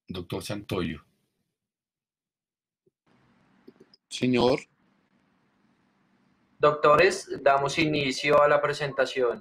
Doctor Santoyo. Señor. Doctores, damos inicio a la presentación.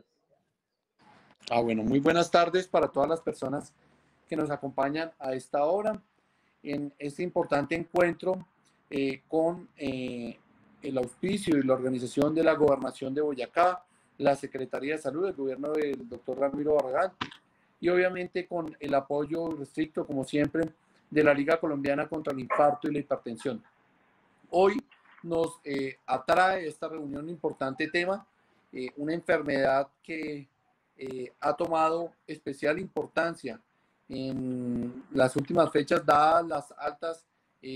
Bueno, muy buenas tardes para todas las personas que nos acompañan a esta hora en este importante encuentro con el auspicio y la organización de la Gobernación de Boyacá, la Secretaría de Salud, el gobierno del doctor Ramiro Barragán y obviamente con el apoyo restricto, como siempre, de la Liga Colombiana contra el Infarto y la Hipertensión. Hoy nos atrae esta reunión un importante tema, una enfermedad que ha tomado especial importancia en las últimas fechas, dadas las altas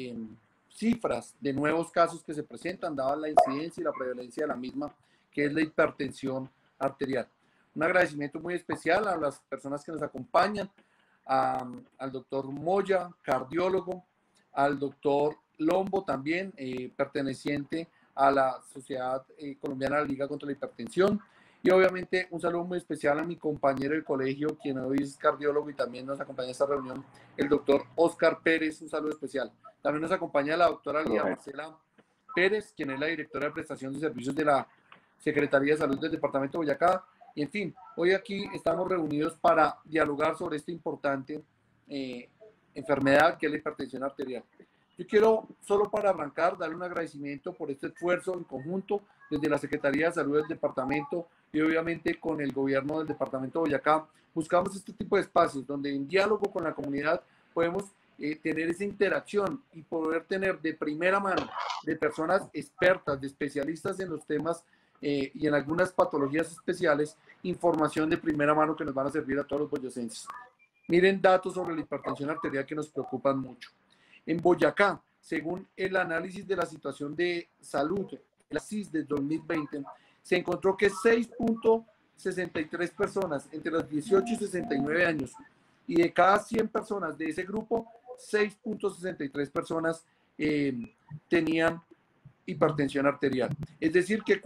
cifras de nuevos casos que se presentan, dada la incidencia y la prevalencia de la misma, que es la hipertensión arterial. Un agradecimiento muy especial a las personas que nos acompañan, al doctor Moya, cardiólogo, al doctor Lombo también, perteneciente a la Sociedad Colombiana de la Liga contra la Hipertensión, y obviamente un saludo muy especial a mi compañero del colegio, quien hoy es cardiólogo y también nos acompaña en esta reunión, el doctor Oscar Pérez, un saludo especial. También nos acompaña la doctora Lía Marcela Pérez, quien es la directora de prestación de servicios de la Secretaría de Salud del Departamento de Boyacá. Y en fin, hoy aquí estamos reunidos para dialogar sobre esta importante enfermedad que es la hipertensión arterial. Yo quiero, solo para arrancar, darle un agradecimiento por este esfuerzo en conjunto desde la Secretaría de Salud del departamento y obviamente con el gobierno del departamento de Boyacá. Buscamos este tipo de espacios donde en diálogo con la comunidad podemos tener esa interacción y poder tener de primera mano de personas expertas, de especialistas en los temas y en algunas patologías especiales, información de primera mano que nos van a servir a todos los boyacenses. Miren datos sobre la hipertensión arterial que nos preocupan mucho. En Boyacá, según el análisis de la situación de salud, la CIS de 2020, se encontró que 6.63 personas entre los 18 y 69 años, y de cada 100 personas de ese grupo, 6.63 personas tenían hipertensión arterial. Es decir, que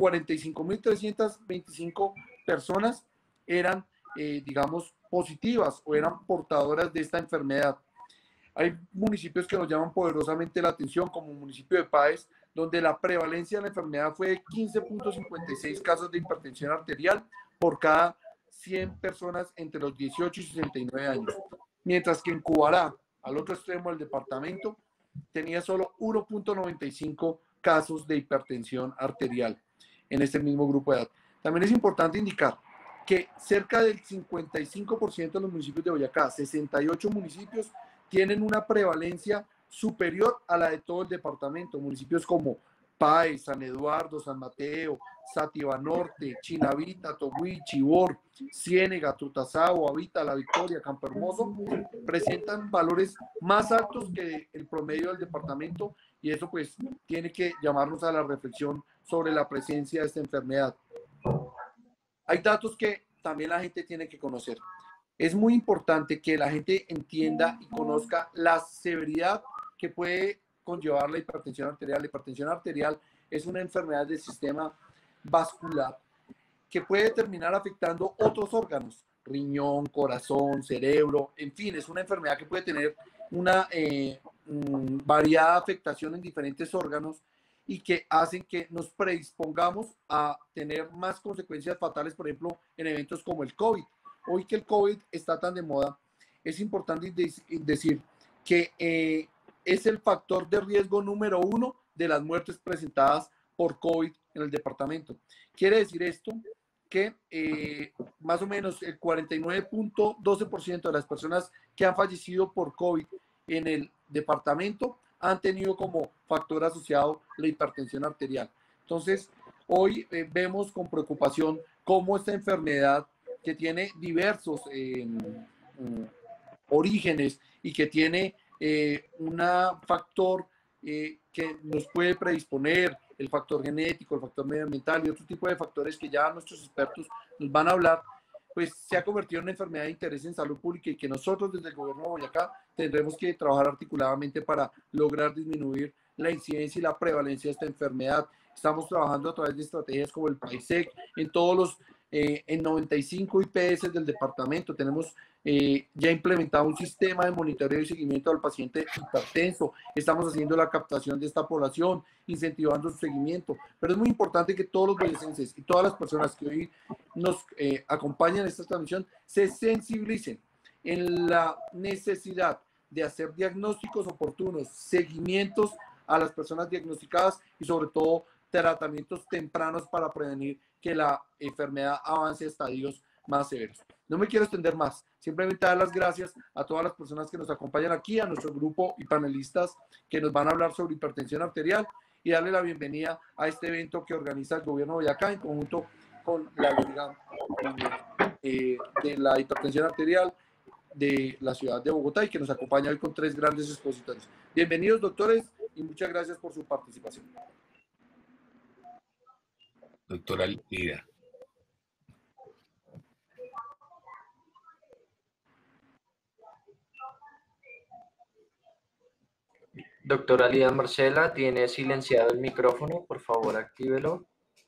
45.325 personas eran, digamos, positivas o eran portadoras de esta enfermedad. Hay municipios que nos llaman poderosamente la atención, como el municipio de Páez, donde la prevalencia de la enfermedad fue de 15.56 casos de hipertensión arterial por cada 100 personas entre los 18 y 69 años. Mientras que en Cubará, al otro extremo del departamento, tenía solo 1.95 casos de hipertensión arterial en este mismo grupo de edad. También es importante indicar que cerca del 55% de los municipios de Boyacá, 68 municipios, tienen una prevalencia superior a la de todo el departamento. Municipios como Páez, San Eduardo, San Mateo, Sativa Norte, Chinavita, Togüí, Chivor, Ciénega, Tutasago, Avita, La Victoria, Campo Hermoso, presentan valores más altos que el promedio del departamento, y eso pues tiene que llamarnos a la reflexión sobre la presencia de esta enfermedad. Hay datos que también la gente tiene que conocer. Es muy importante que la gente entienda y conozca la severidad que puede conllevar la hipertensión arterial. La hipertensión arterial es una enfermedad del sistema vascular que puede terminar afectando otros órganos, riñón, corazón, cerebro, en fin, es una enfermedad que puede tener una variada afectación en diferentes órganos y que hacen que nos predispongamos a tener más consecuencias fatales, por ejemplo, en eventos como el COVID. Hoy que el COVID está tan de moda, es importante decir que es el factor de riesgo número 1 de las muertes presentadas por COVID en el departamento. Quiere decir esto que más o menos el 49.12% de las personas que han fallecido por COVID en el departamento han tenido como factor asociado la hipertensión arterial. Entonces, hoy vemos con preocupación cómo esta enfermedad, que tiene diversos orígenes y que tiene un factor que nos puede predisponer, el factor genético, el factor medioambiental y otro tipo de factores que ya nuestros expertos nos van a hablar, pues se ha convertido en una enfermedad de interés en salud pública y que nosotros desde el gobierno de Boyacá tendremos que trabajar articuladamente para lograr disminuir la incidencia y la prevalencia de esta enfermedad. Estamos trabajando a través de estrategias como el PAISEC en todos los en 95 IPS del departamento. Tenemos ya implementado un sistema de monitoreo y seguimiento al paciente hipertenso. Estamos haciendo la captación de esta población, incentivando su seguimiento. Pero es muy importante que todos los boyacenses y todas las personas que hoy nos acompañan en esta transmisión se sensibilicen en la necesidad de hacer diagnósticos oportunos, seguimientos a las personas diagnosticadas y sobre todo tratamientos tempranos para prevenir que la enfermedad avance a estadios más severos. No me quiero extender más, simplemente dar las gracias a todas las personas que nos acompañan aquí, a nuestro grupo y panelistas que nos van a hablar sobre hipertensión arterial y darle la bienvenida a este evento que organiza el gobierno de Boyacá en conjunto con la Liga de la Hipertensión Arterial de la ciudad de Bogotá y que nos acompaña hoy con 3 grandes expositores. Bienvenidos, doctores, y muchas gracias por su participación. Doctora Lida. Doctora Lida Marcela, tiene silenciado el micrófono, por favor, actívelo.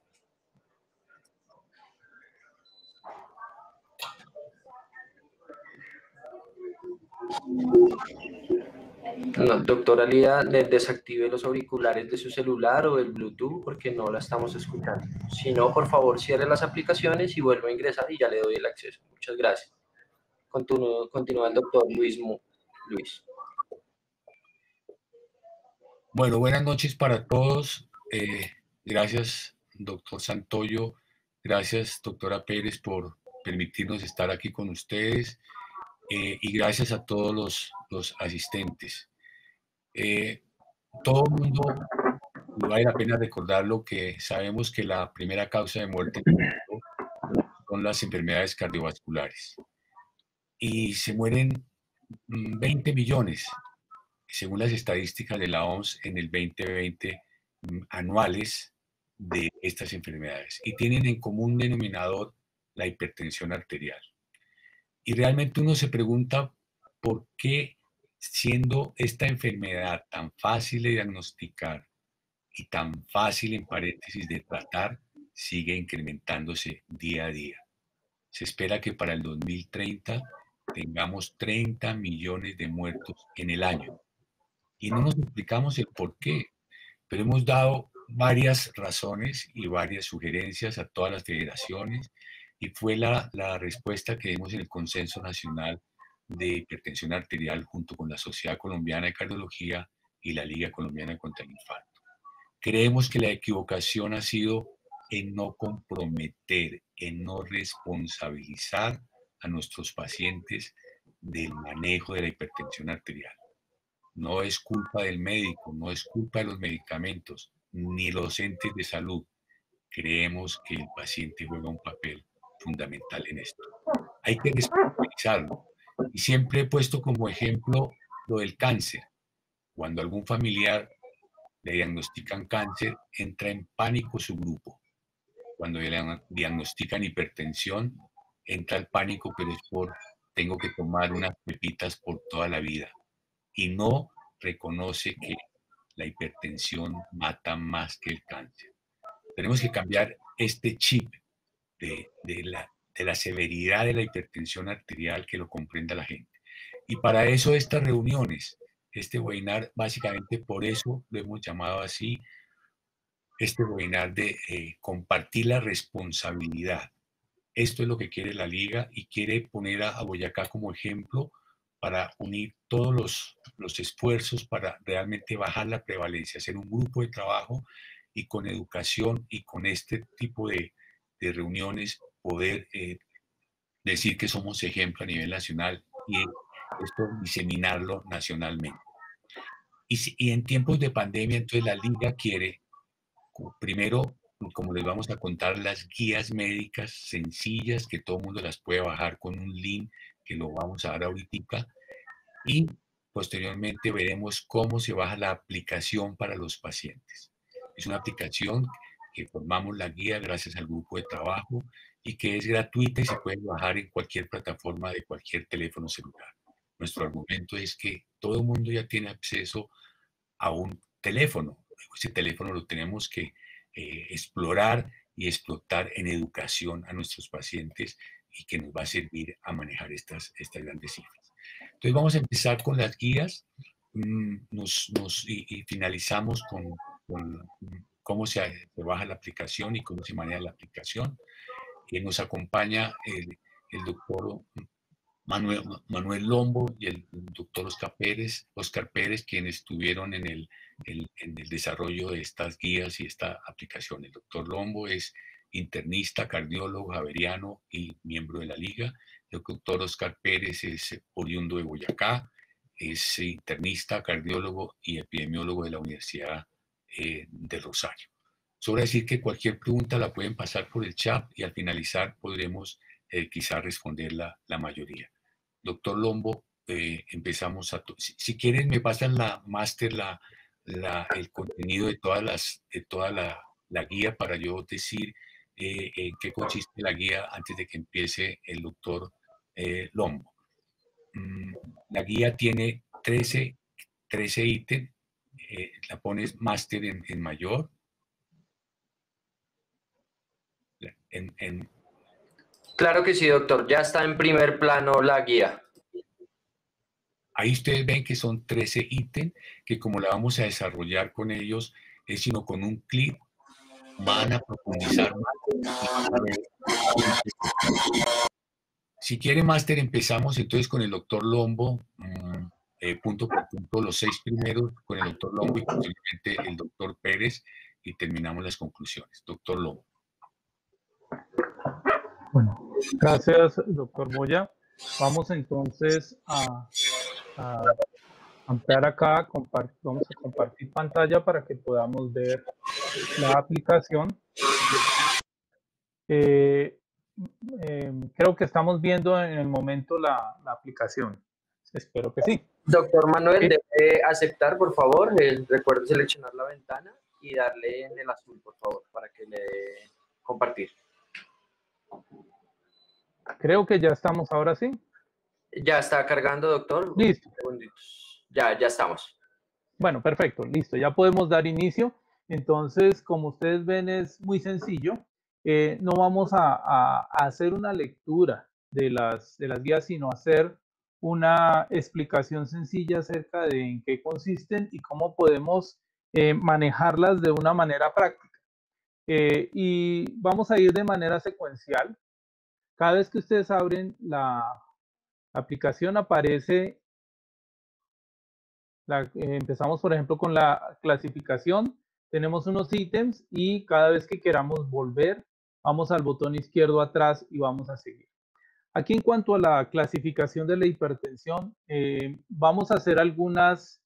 No, doctora Lida, desactive los auriculares de su celular o del Bluetooth porque no la estamos escuchando. Si no, por favor, cierre las aplicaciones y vuelva a ingresar y ya le doy el acceso. Muchas gracias. Continúa el doctor Luis. Bueno, buenas noches para todos. Gracias, doctor Santoyo. Gracias, doctora Pérez, por permitirnos estar aquí con ustedes. Y gracias a todos los asistentes. Todo el mundo, vale la pena recordarlo, que sabemos que la primera causa de muerte son las enfermedades cardiovasculares. Y se mueren 20 millones, según las estadísticas de la OMS, en el 2020, anuales de estas enfermedades. Y tienen en común denominador la hipertensión arterial. Y realmente uno se pregunta por qué, siendo esta enfermedad tan fácil de diagnosticar y tan fácil, en paréntesis, de tratar, sigue incrementándose día a día. Se espera que para el 2030 tengamos 30 millones de muertos en el año. Y no nos explicamos el por qué, pero hemos dado varias razones y varias sugerencias a todas las federaciones y fue la respuesta que dimos en el Consenso Nacional de Hipertensión Arterial junto con la Sociedad Colombiana de Cardiología y la Liga Colombiana contra el Infarto. Creemos que la equivocación ha sido en no comprometer, en no responsabilizar a nuestros pacientes del manejo de la hipertensión arterial. No es culpa del médico, no es culpa de los medicamentos, ni los entes de salud. Creemos que el paciente juega un papel fundamental en esto. Hay que responsabilizarlo. Y siempre he puesto como ejemplo lo del cáncer. Cuando algún familiar le diagnostican cáncer, entra en pánico su grupo. Cuando le diagnostican hipertensión, entra el pánico, pero es tengo que tomar unas pepitas por toda la vida. Y no reconoce que la hipertensión mata más que el cáncer. Tenemos que cambiar este chip de la severidad de la hipertensión arterial, que lo comprenda la gente. Y para eso estas reuniones, este webinar, básicamente por eso lo hemos llamado así, este webinar de compartir la responsabilidad. Esto es lo que quiere la Liga y quiere poner a Boyacá como ejemplo para unir todos los esfuerzos para realmente bajar la prevalencia, hacer un grupo de trabajo y con educación y con este tipo de reuniones poder decir que somos ejemplo a nivel nacional y esto diseminarlo nacionalmente. Y en tiempos de pandemia, entonces la Liga quiere, primero, como les vamos a contar, las guías médicas sencillas que todo el mundo las puede bajar con un link que lo vamos a dar ahorita, y posteriormente veremos cómo se baja la aplicación para los pacientes. Es una aplicación que formamos la guía gracias al grupo de trabajo y que es gratuita y se puede bajar en cualquier plataforma de cualquier teléfono celular. Nuestro argumento es que todo el mundo ya tiene acceso a un teléfono. Ese teléfono lo tenemos que explorar y explotar en educación a nuestros pacientes y que nos va a servir a manejar estas grandes cifras. Entonces vamos a empezar con las guías y finalizamos con cómo se baja la aplicación y cómo se maneja la aplicación. Nos acompaña el doctor Manuel Lombo y el doctor Oscar Pérez, quienes estuvieron en el desarrollo de estas guías y esta aplicación. El doctor Lombo es internista, cardiólogo, javeriano y miembro de la Liga. El doctor Oscar Pérez es oriundo de Boyacá, es internista, cardiólogo y epidemiólogo de la Universidad de Rosario. Sobra decir que cualquier pregunta la pueden pasar por el chat y al finalizar podremos quizá responder la mayoría. Doctor Lombo, empezamos a... Si quieren me pasan la máster, el contenido de toda la guía para yo decir en qué consiste la guía antes de que empiece el doctor Lombo. La guía tiene 13 ítems, la pones máster en mayor. Claro que sí, doctor. Ya está en primer plano la guía. Ahí ustedes ven que son 13 ítems que como la vamos a desarrollar con ellos, es sino con un clic van a profundizar más. Si quiere máster, empezamos entonces con el doctor Lombo, punto por punto, los 6 primeros con el doctor Lombo y posiblemente el doctor Pérez y terminamos las conclusiones. Doctor Lombo. Bueno, gracias, doctor Moya. Vamos entonces a ampliar acá, vamos a compartir pantalla para que podamos ver la aplicación. Creo que estamos viendo en el momento la aplicación. Espero que sí. Doctor Manuel, debe aceptar, por favor. Recuerde seleccionar la ventana y darle en el azul, por favor, para que le dé compartir. Creo que ya estamos ahora sí. Ya está cargando, doctor. Listo. Ya estamos. Bueno, perfecto, listo. Ya podemos dar inicio. Entonces, como ustedes ven, es muy sencillo. No vamos a hacer una lectura de las guías, sino hacer una explicación sencilla acerca de en qué consisten y cómo podemos manejarlas de una manera práctica. Y vamos a ir de manera secuencial. Cada vez que ustedes abren la aplicación aparece, empezamos por ejemplo con la clasificación, tenemos unos ítems y cada vez que queramos volver, vamos al botón izquierdo atrás y vamos a seguir. Aquí en cuanto a la clasificación de la hipertensión, vamos a hacer algunas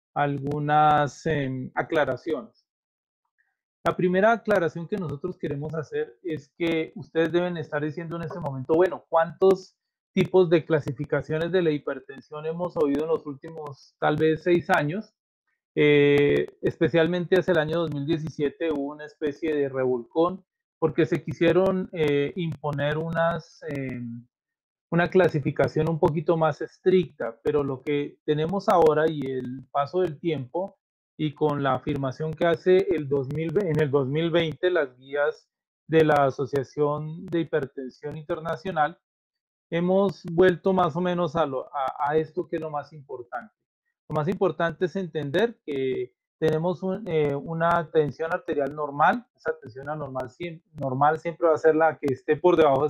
aclaraciones. La primera aclaración que nosotros queremos hacer es que ustedes deben estar diciendo en este momento, bueno, ¿cuántos tipos de clasificaciones de la hipertensión hemos oído en los últimos tal vez 6 años? Especialmente hacia el año 2017 hubo una especie de revolcón porque se quisieron imponer una clasificación un poquito más estricta, pero lo que tenemos ahora y el paso del tiempo y con la afirmación que hace en el 2020 las guías de la Asociación de Hipertensión Internacional, hemos vuelto más o menos a esto que es lo más importante. Lo más importante es entender que tenemos una tensión arterial normal. Esa tensión normal siempre va a ser la que esté por debajo de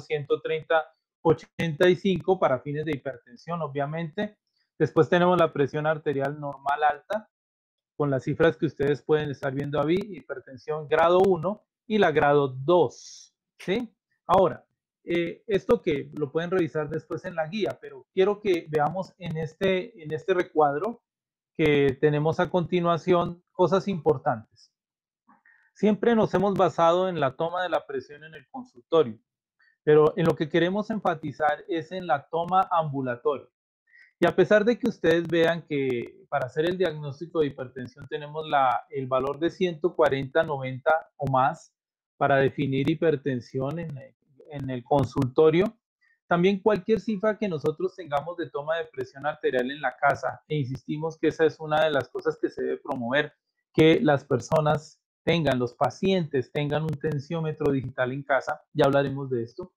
130/85 para fines de hipertensión, obviamente. Después tenemos la presión arterial normal alta, con las cifras que ustedes pueden estar viendo ahí, hipertensión grado 1 y la grado 2, ¿sí? Ahora, esto que lo pueden revisar después en la guía, pero quiero que veamos en este recuadro que tenemos a continuación cosas importantes. Siempre nos hemos basado en la toma de la presión en el consultorio, pero en lo que queremos enfatizar es en la toma ambulatoria. Y a pesar de que ustedes vean que para hacer el diagnóstico de hipertensión tenemos el valor de 140/90 o más para definir hipertensión en el consultorio, también cualquier cifra que nosotros tengamos de toma de presión arterial en la casa, e insistimos que esa es una de las cosas que se debe promover, que las personas los pacientes tengan un tensiómetro digital en casa, ya hablaremos de esto,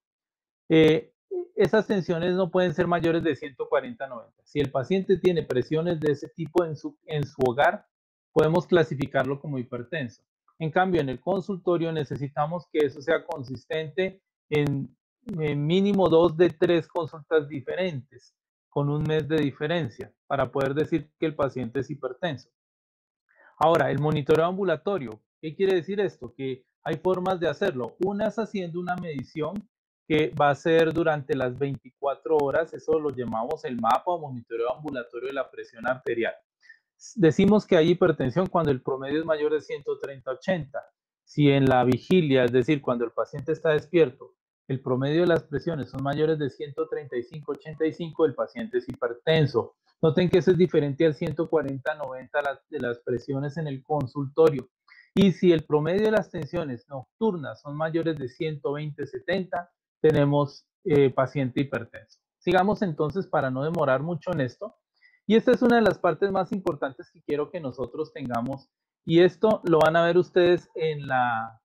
esas tensiones no pueden ser mayores de 140/90. Si el paciente tiene presiones de ese tipo en su hogar, podemos clasificarlo como hipertenso. En cambio, en el consultorio necesitamos que eso sea consistente en mínimo 2 de 3 consultas diferentes, con un mes de diferencia, para poder decir que el paciente es hipertenso. Ahora, el monitoreo ambulatorio, ¿qué quiere decir esto? Que hay formas de hacerlo. Una es haciendo una medición que va a ser durante las 24 horas, eso lo llamamos el mapa o monitoreo ambulatorio de la presión arterial. Decimos que hay hipertensión cuando el promedio es mayor de 130/80. Si en la vigilia, es decir, cuando el paciente está despierto, el promedio de las presiones son mayores de 135/85, el paciente es hipertenso. Noten que eso es diferente al 140/90 de las presiones en el consultorio. Y si el promedio de las tensiones nocturnas son mayores de 120/70, tenemos paciente hipertenso. Sigamos entonces para no demorar mucho en esto. Y esta es una de las partes más importantes que quiero que nosotros tengamos. Y esto lo van a ver ustedes en la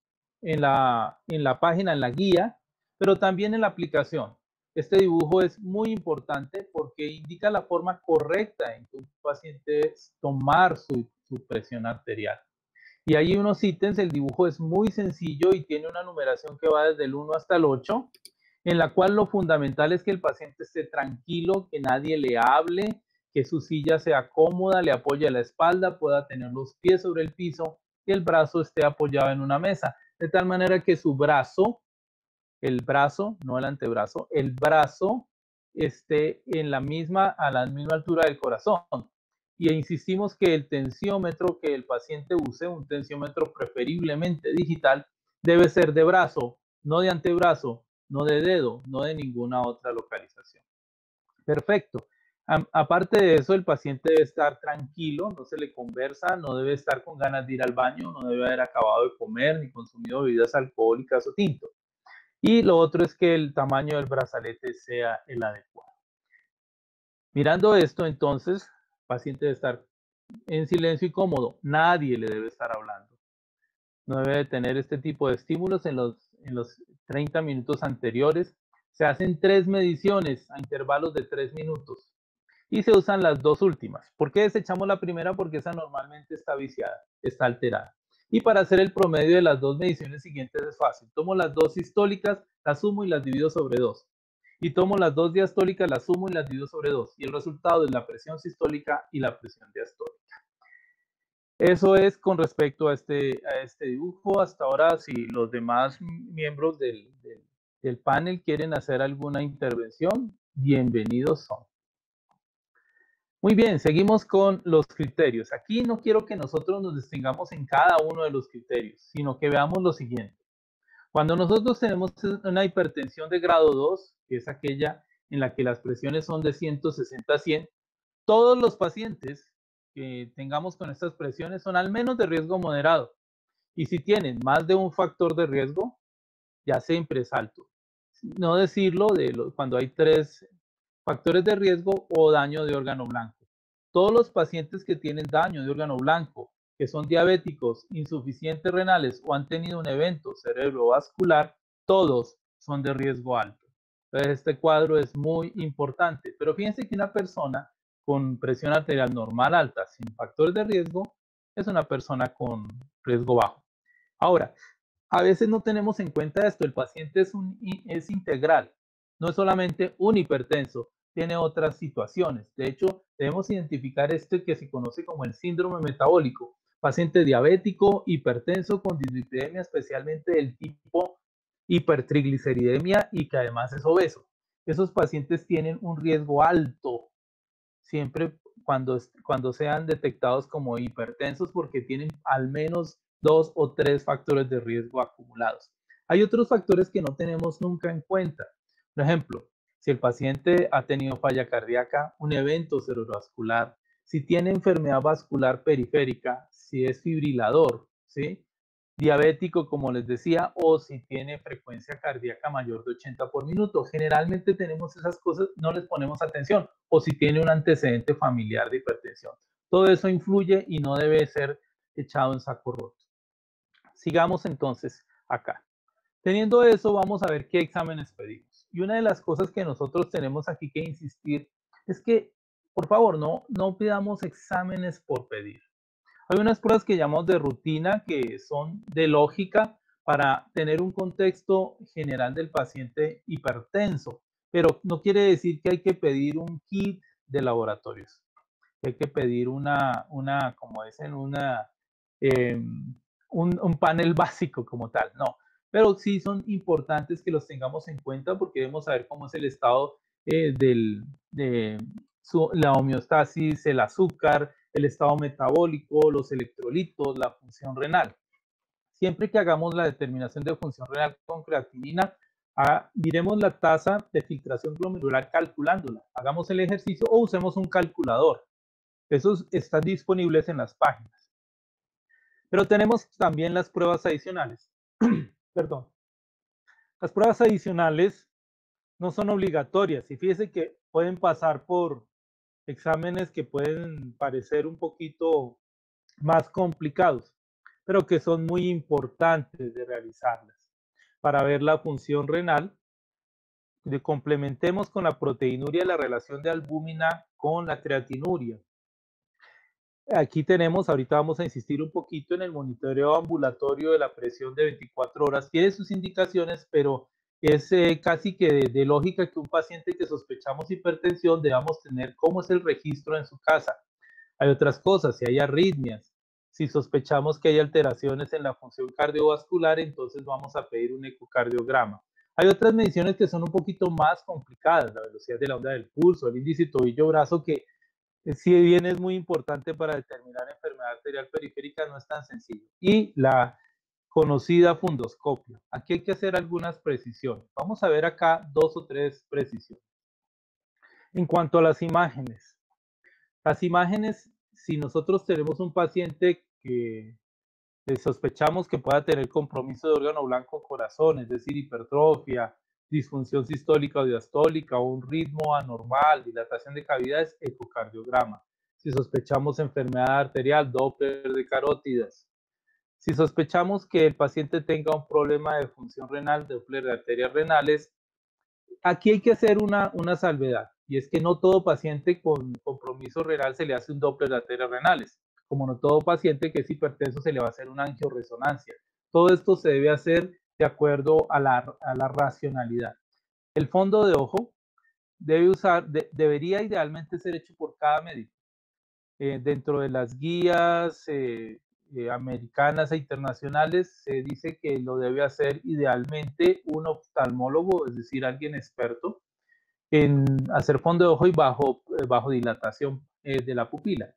página, en la guía, pero también en la aplicación. Este dibujo es muy importante porque indica la forma correcta en que un paciente debe tomar su presión arterial. Y hay unos ítems, el dibujo es muy sencillo y tiene una numeración que va desde el 1 hasta el 8, en la cual lo fundamental es que el paciente esté tranquilo, que nadie le hable, que su silla sea cómoda, le apoye la espalda, pueda tener los pies sobre el piso y el brazo esté apoyado en una mesa, de tal manera que su brazo, el brazo, no el antebrazo, el brazo esté a la misma altura del corazón. Y insistimos que el tensiómetro que el paciente use, un tensiómetro preferiblemente digital, debe ser de brazo, no de antebrazo, no de dedo, no de ninguna otra localización. Perfecto. Aparte de eso, el paciente debe estar tranquilo, no se le conversa, no debe estar con ganas de ir al baño, no debe haber acabado de comer ni consumido bebidas alcohólicas o tinto. Y lo otro es que el tamaño del brazalete sea el adecuado. Mirando esto, entonces, el paciente debe estar en silencio y cómodo. Nadie le debe estar hablando. No debe de tener este tipo de estímulos en los 30 minutos anteriores. Se hacen 3 mediciones a intervalos de 3 minutos. Y se usan las 2 últimas. ¿Por qué desechamos la primera? Porque esa normalmente está viciada, está alterada. Y para hacer el promedio de las 2 mediciones siguientes es fácil. Tomo las 2 sistólicas, las sumo y las divido sobre 2. Y tomo las 2 diastólicas, las sumo y las divido sobre 2. Y el resultado es la presión sistólica y la presión diastólica. Eso es con respecto a este dibujo. Hasta ahora, si los demás miembros del panel quieren hacer alguna intervención, bienvenidos son. Muy bien, seguimos con los criterios. Aquí no quiero que nosotros nos detengamos en cada uno de los criterios, sino que veamos lo siguiente. Cuando nosotros tenemos una hipertensión de grado 2, que es aquella en la que las presiones son de 160/100, todos los pacientes que tengamos con estas presiones son al menos de riesgo moderado. Y si tienen más de un factor de riesgo, ya siempre es alto. No decirlo cuando hay 3 factores de riesgo o daño de órgano blanco. Todos los pacientes que tienen daño de órgano blanco, que son diabéticos, insuficientes renales o han tenido un evento cerebrovascular, todos son de riesgo alto. Entonces, este cuadro es muy importante. Pero fíjense que una persona con presión arterial normal alta, sin factores de riesgo, es una persona con riesgo bajo. Ahora, a veces no tenemos en cuenta esto. El paciente es integral. No es solamente un hipertenso, tiene otras situaciones. De hecho, debemos identificar esto que se conoce como el síndrome metabólico. Paciente diabético, hipertenso, con dislipidemia, especialmente del tipo hipertrigliceridemia y que además es obeso. Esos pacientes tienen un riesgo alto siempre cuando sean detectados como hipertensos porque tienen al menos 2 o 3 factores de riesgo acumulados. Hay otros factores que no tenemos nunca en cuenta. Por ejemplo, si el paciente ha tenido falla cardíaca, un evento cerebrovascular, si tiene enfermedad vascular periférica, si es fibrilador, ¿sí? Diabético, como les decía, o si tiene frecuencia cardíaca mayor de 80 por minuto. Generalmente tenemos esas cosas, no les ponemos atención, o si tiene un antecedente familiar de hipertensión. Todo eso influye y no debe ser echado en saco roto. sigamos entonces acá. Teniendo eso, vamos a ver qué exámenes pedimos. Y una de las cosas que nosotros tenemos aquí que insistir es que, por favor, no pidamos exámenes por pedir. Hay unas pruebas que llamamos de rutina, que son de lógica para tener un contexto general del paciente hipertenso, pero no quiere decir que hay que pedir un kit de laboratorios. Hay que pedir como dicen, un panel básico como tal, no. Pero sí son importantes que los tengamos en cuenta porque debemos saber cómo es el estado de la homeostasis, el azúcar, el estado metabólico, los electrolitos, la función renal. Siempre que hagamos la determinación de función renal con creatinina, miremos la tasa de filtración glomerular calculándola. Hagamos el ejercicio o usemos un calculador. Esos están disponibles en las páginas. Pero tenemos también las pruebas adicionales. Perdón. Las pruebas adicionales no son obligatorias y fíjese que pueden pasar por exámenes que pueden parecer un poquito más complicados, pero que son muy importantes de realizarlas. Para ver la función renal, complementemos con la proteinuria la relación de albúmina con la creatinuria. Aquí tenemos, ahorita vamos a insistir un poquito en el monitoreo ambulatorio de la presión de 24 horas. Tiene sus indicaciones, pero es casi que de lógica que un paciente que sospechamos hipertensión debamos tener cómo es el registro en su casa. Hay otras cosas, si hay arritmias, si sospechamos que hay alteraciones en la función cardiovascular, entonces vamos a pedir un ecocardiograma. Hay otras mediciones que son un poquito más complicadas, la velocidad de la onda del pulso, el índice tobillo-brazo, que si bien es muy importante para determinar enfermedad arterial periférica, no es tan sencillo. Y la conocida fundoscopia. Aquí hay que hacer algunas precisiones. Vamos a ver acá 2 o 3 precisiones. En cuanto a las imágenes, si nosotros tenemos un paciente que sospechamos que pueda tener compromiso de órgano blanco corazón, es decir, hipertrofia, disfunción sistólica o diastólica, o un ritmo anormal, dilatación de cavidades, ecocardiograma. Si sospechamos enfermedad arterial, Doppler de carótidas. Si sospechamos que el paciente tenga un problema de función renal, Doppler de arterias renales, aquí hay que hacer una salvedad, y es que no todo paciente con compromiso renal se le hace un Doppler de arterias renales, como no todo paciente que es hipertenso se le va a hacer una angioresonancia. Todo esto se debe hacer de acuerdo a la racionalidad. El fondo de ojo debería idealmente ser hecho por cada médico. Dentro de las guías americanas e internacionales se dice que lo debe hacer idealmente un oftalmólogo, es decir, alguien experto en hacer fondo de ojo y bajo dilatación de la pupila.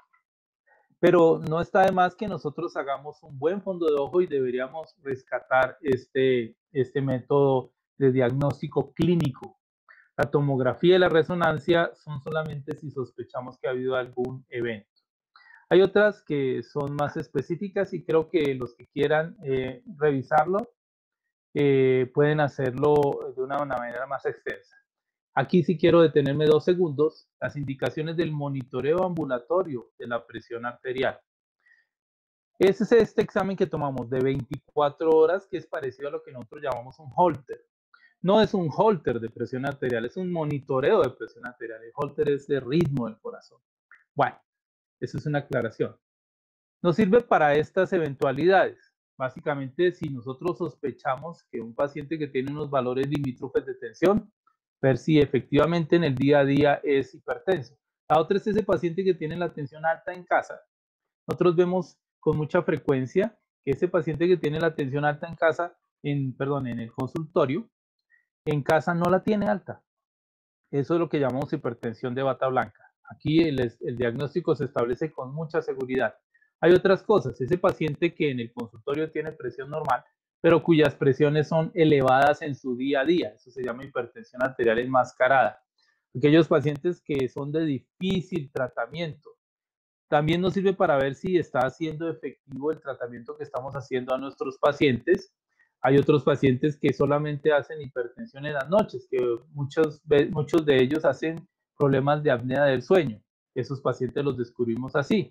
Pero no está de más que nosotros hagamos un buen fondo de ojo y deberíamos rescatar este método de diagnóstico clínico. La tomografía y la resonancia son solamente si sospechamos que ha habido algún evento. Hay otras que son más específicas y creo que los que quieran revisarlo pueden hacerlo de una manera más extensa. Aquí sí quiero detenerme 2 segundos, las indicaciones del monitoreo ambulatorio de la presión arterial. Ese es este examen que tomamos de 24 horas, que es parecido a lo que nosotros llamamos un Holter. No es un Holter de presión arterial, es un monitoreo de presión arterial. El Holter es de ritmo del corazón. Bueno, eso es una aclaración. Nos sirve para estas eventualidades. Básicamente, si nosotros sospechamos que un paciente que tiene unos valores limítrofes de tensión, ver si efectivamente en el día a día es hipertenso. La otra es ese paciente que tiene la tensión alta en casa. Nosotros vemos con mucha frecuencia que ese paciente que tiene la tensión alta en casa, en el consultorio, en casa no la tiene alta. Eso es lo que llamamos hipertensión de bata blanca. Aquí el diagnóstico se establece con mucha seguridad. Hay otras cosas, ese paciente que en el consultorio tiene presión normal, pero cuyas presiones son elevadas en su día a día. Eso se llama hipertensión arterial enmascarada. Aquellos pacientes que son de difícil tratamiento. También nos sirve para ver si está haciendo efectivo el tratamiento que estamos haciendo a nuestros pacientes. Hay otros pacientes que solamente hacen hipertensión en las noches, que muchos de ellos hacen problemas de apnea del sueño. Esos pacientes los descubrimos así.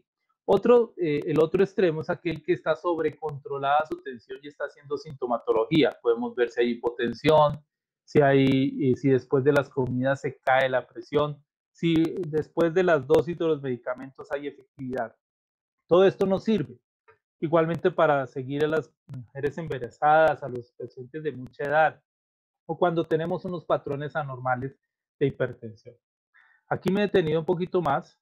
El otro extremo es aquel que está sobrecontrolada su tensión y está haciendo sintomatología. Podemos ver si hay hipotensión, si después de las comidas se cae la presión, si después de las dosis de los medicamentos hay efectividad. Todo esto nos sirve. Igualmente para seguir a las mujeres embarazadas, a los pacientes de mucha edad, o cuando tenemos unos patrones anormales de hipertensión. Aquí me he detenido un poquito más,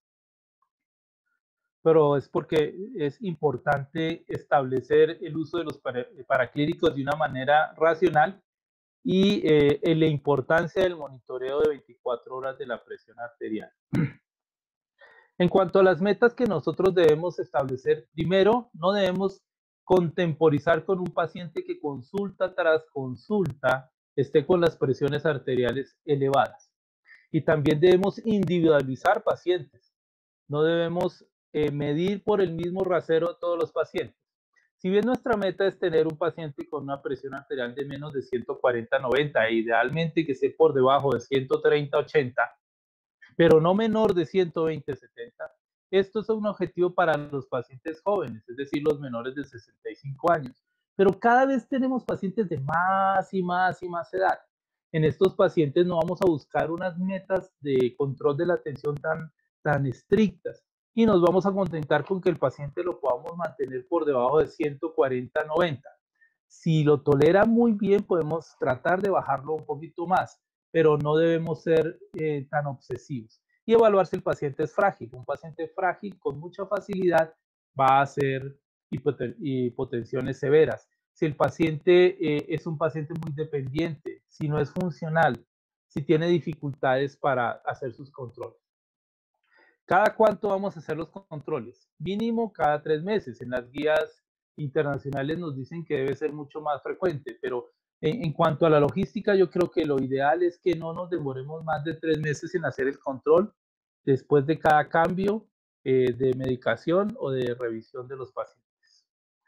pero es porque es importante establecer el uso de los paraclínicos de una manera racional y la importancia del monitoreo de 24 horas de la presión arterial. En cuanto a las metas que nosotros debemos establecer, primero, no debemos contemporizar con un paciente que consulta tras consulta esté con las presiones arteriales elevadas. Y también debemos individualizar pacientes. No debemos medir por el mismo rasero a todos los pacientes. Si bien nuestra meta es tener un paciente con una presión arterial de menos de 140/90, e idealmente que esté por debajo de 130/80, pero no menor de 120/70, esto es un objetivo para los pacientes jóvenes, es decir, los menores de 65 años. Pero cada vez tenemos pacientes de más y más y más edad. En estos pacientes no vamos a buscar unas metas de control de la tensión tan estrictas y nos vamos a contentar con que el paciente lo podamos mantener por debajo de 140/90. Si lo tolera muy bien, podemos tratar de bajarlo un poquito más, pero no debemos ser tan obsesivos. Y evaluar si el paciente es frágil. Un paciente frágil con mucha facilidad va a hacer hipotensiones severas. Si el paciente es un paciente muy dependiente, si no es funcional, si tiene dificultades para hacer sus controles. ¿Cada cuánto vamos a hacer los controles? Mínimo cada 3 meses. En las guías internacionales nos dicen que debe ser mucho más frecuente, pero en cuanto a la logística, yo creo que lo ideal es que no nos demoremos más de 3 meses en hacer el control después de cada cambio de medicación o de revisión de los pacientes.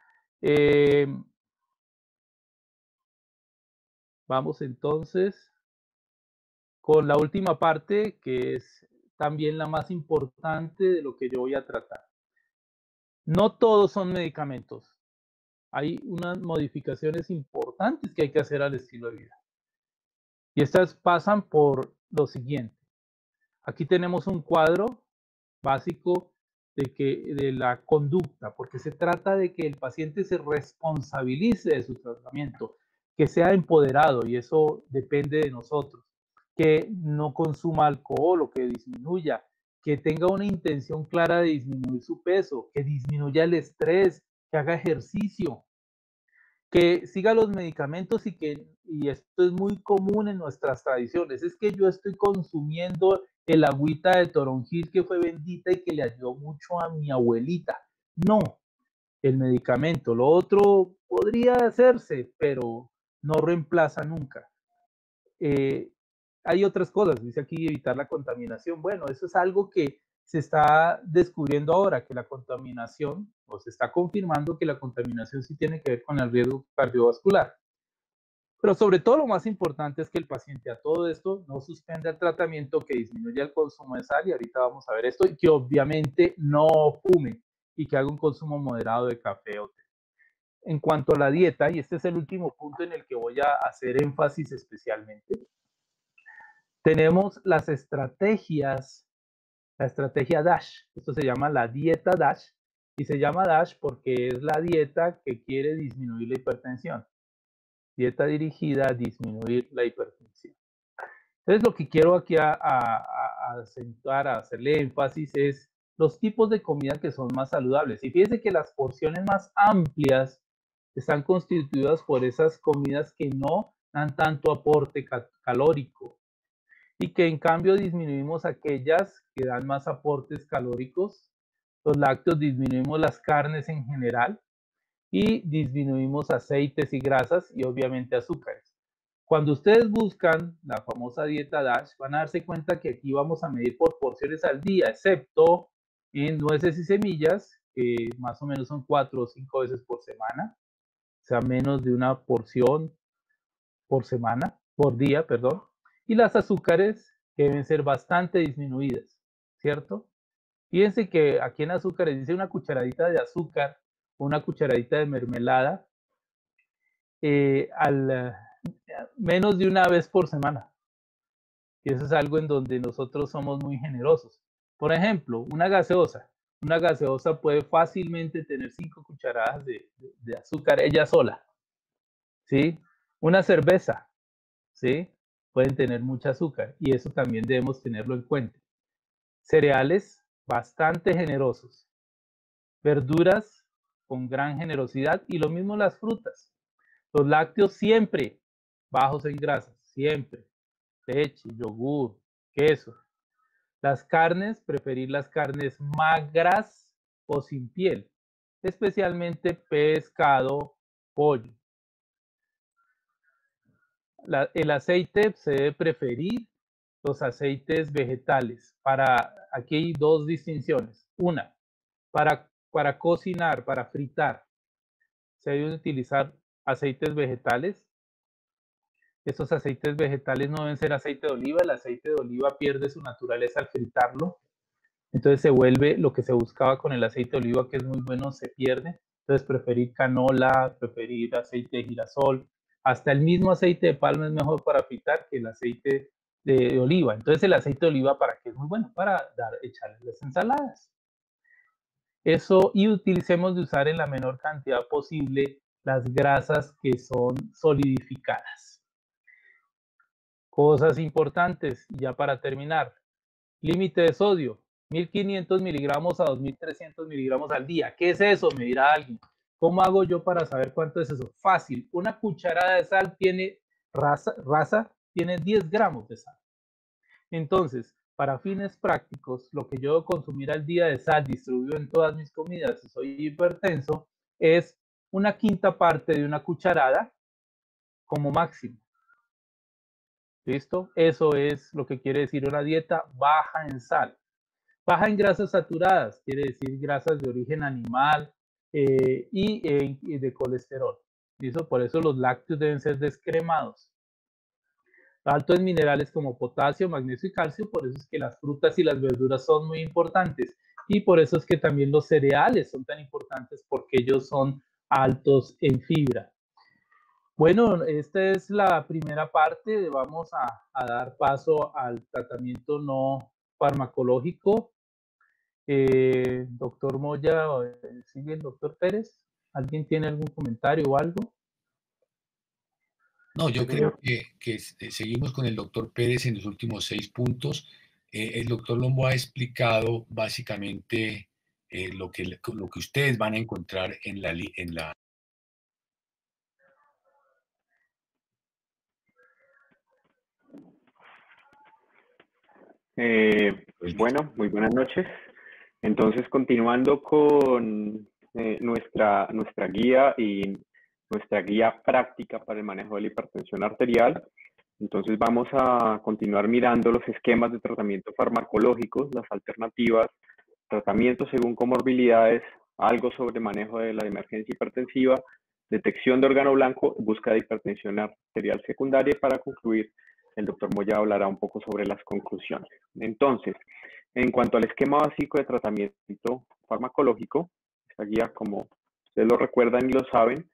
Vamos entonces con la última parte, que es también la más importante de lo que yo voy a tratar. No todos son medicamentos. Hay unas modificaciones importantes que hay que hacer al estilo de vida. Y estas pasan por lo siguiente. Aquí tenemos un cuadro básico de la conducta, porque se trata de que el paciente se responsabilice de su tratamiento, que sea empoderado, y eso depende de nosotros, que no consuma alcohol o que disminuya, que tenga una intención clara de disminuir su peso, que disminuya el estrés, que haga ejercicio, que siga los medicamentos y esto es muy común en nuestras tradiciones, es que yo estoy consumiendo el agüita de toronjil que fue bendita y que le ayudó mucho a mi abuelita. No, el medicamento, lo otro podría hacerse, pero no reemplaza nunca. Hay otras cosas, dice aquí evitar la contaminación. Bueno, eso es algo que se está descubriendo ahora, que la contaminación, o se está confirmando que la contaminación sí tiene que ver con el riesgo cardiovascular. Pero sobre todo lo más importante es que el paciente a todo esto no suspenda el tratamiento, que disminuya el consumo de sal, y ahorita vamos a ver esto, y que obviamente no fume y que haga un consumo moderado de café o té. En cuanto a la dieta, y este es el último punto en el que voy a hacer énfasis especialmente, tenemos las estrategias, la estrategia DASH. Esto se llama la dieta DASH, y se llama DASH porque es la dieta que quiere disminuir la hipertensión. Dieta dirigida a disminuir la hipertensión. Entonces, lo que quiero aquí acentuar, a hacerle énfasis, es los tipos de comida que son más saludables. Y fíjense que las porciones más amplias están constituidas por esas comidas que no dan tanto aporte calórico, y que en cambio disminuimos aquellas que dan más aportes calóricos. Los lácteos, disminuimos las carnes en general y disminuimos aceites y grasas y obviamente azúcares. Cuando ustedes buscan la famosa dieta DASH, van a darse cuenta que aquí vamos a medir por porciones al día, excepto en nueces y semillas, que más o menos son 4 o 5 veces por semana, o sea, menos de una porción por día, perdón. Y las azúcares, que deben ser bastante disminuidas, ¿cierto? Fíjense que aquí en azúcares dice una cucharadita de azúcar, una cucharadita de mermelada, menos de una vez por semana. Y eso es algo en donde nosotros somos muy generosos. Por ejemplo, una gaseosa. Una gaseosa puede fácilmente tener 5 cucharadas de azúcar ella sola. ¿Sí? Una cerveza, ¿sí? Pueden tener mucha azúcar y eso también debemos tenerlo en cuenta. Cereales bastante generosos. Verduras con gran generosidad y lo mismo las frutas. Los lácteos siempre bajos en grasas, siempre. Leche, yogur, queso. Las carnes, preferir las carnes magras o sin piel, especialmente pescado, pollo. El aceite se debe preferir los aceites vegetales. Aquí hay 2 distinciones. Una, para cocinar, para fritar, se deben utilizar aceites vegetales. Estos aceites vegetales no deben ser aceite de oliva. El aceite de oliva pierde su naturaleza al fritarlo. Entonces se vuelve lo que se buscaba con el aceite de oliva, que es muy bueno, se pierde. Entonces preferir canola, preferir aceite de girasol. Hasta el mismo aceite de palma es mejor para fritar que el aceite de oliva. Entonces el aceite de oliva, ¿para qué es muy bueno? Para echarle las ensaladas. Eso, y utilicemos de usar en la menor cantidad posible las grasas que son solidificadas. Cosas importantes, ya para terminar. Límite de sodio, 1500 miligramos a 2300 miligramos al día. ¿Qué es eso? Me dirá alguien. ¿Cómo hago yo para saber cuánto es eso? Fácil. Una cucharada de sal tiene tiene 10 gramos de sal. Entonces, para fines prácticos, lo que yo debo consumir al día de sal distribuido en todas mis comidas, si soy hipertenso, es 1/5 parte de una cucharada como máximo. ¿Listo? Eso es lo que quiere decir una dieta baja en sal. Baja en grasas saturadas, quiere decir grasas de origen animal y de colesterol. ¿Listo? Por eso los lácteos deben ser descremados. Alto en minerales como potasio, magnesio y calcio, por eso es que las frutas y las verduras son muy importantes. Y por eso es que también los cereales son tan importantes, porque ellos son altos en fibra. Bueno, esta es la primera parte. Vamos a dar paso al tratamiento no farmacológico. Doctor Moya, ¿sigue el doctor Pérez? ¿Alguien tiene algún comentario o algo? No, yo creo que seguimos con el doctor Pérez en los últimos 6 puntos. El doctor Lombo ha explicado básicamente lo que ustedes van a encontrar en la. Bueno, muy buenas noches. Entonces, continuando con nuestra guía y nuestra guía práctica para el manejo de la hipertensión arterial. Entonces vamos a continuar mirando los esquemas de tratamiento farmacológicos, las alternativas, tratamientos según comorbilidades, algo sobre manejo de la emergencia hipertensiva, detección de órgano blanco, búsqueda de hipertensión arterial secundaria y para concluir, el doctor Moya hablará un poco sobre las conclusiones. Entonces, en cuanto al esquema básico de tratamiento farmacológico, esta guía, como ustedes lo recuerdan y lo saben,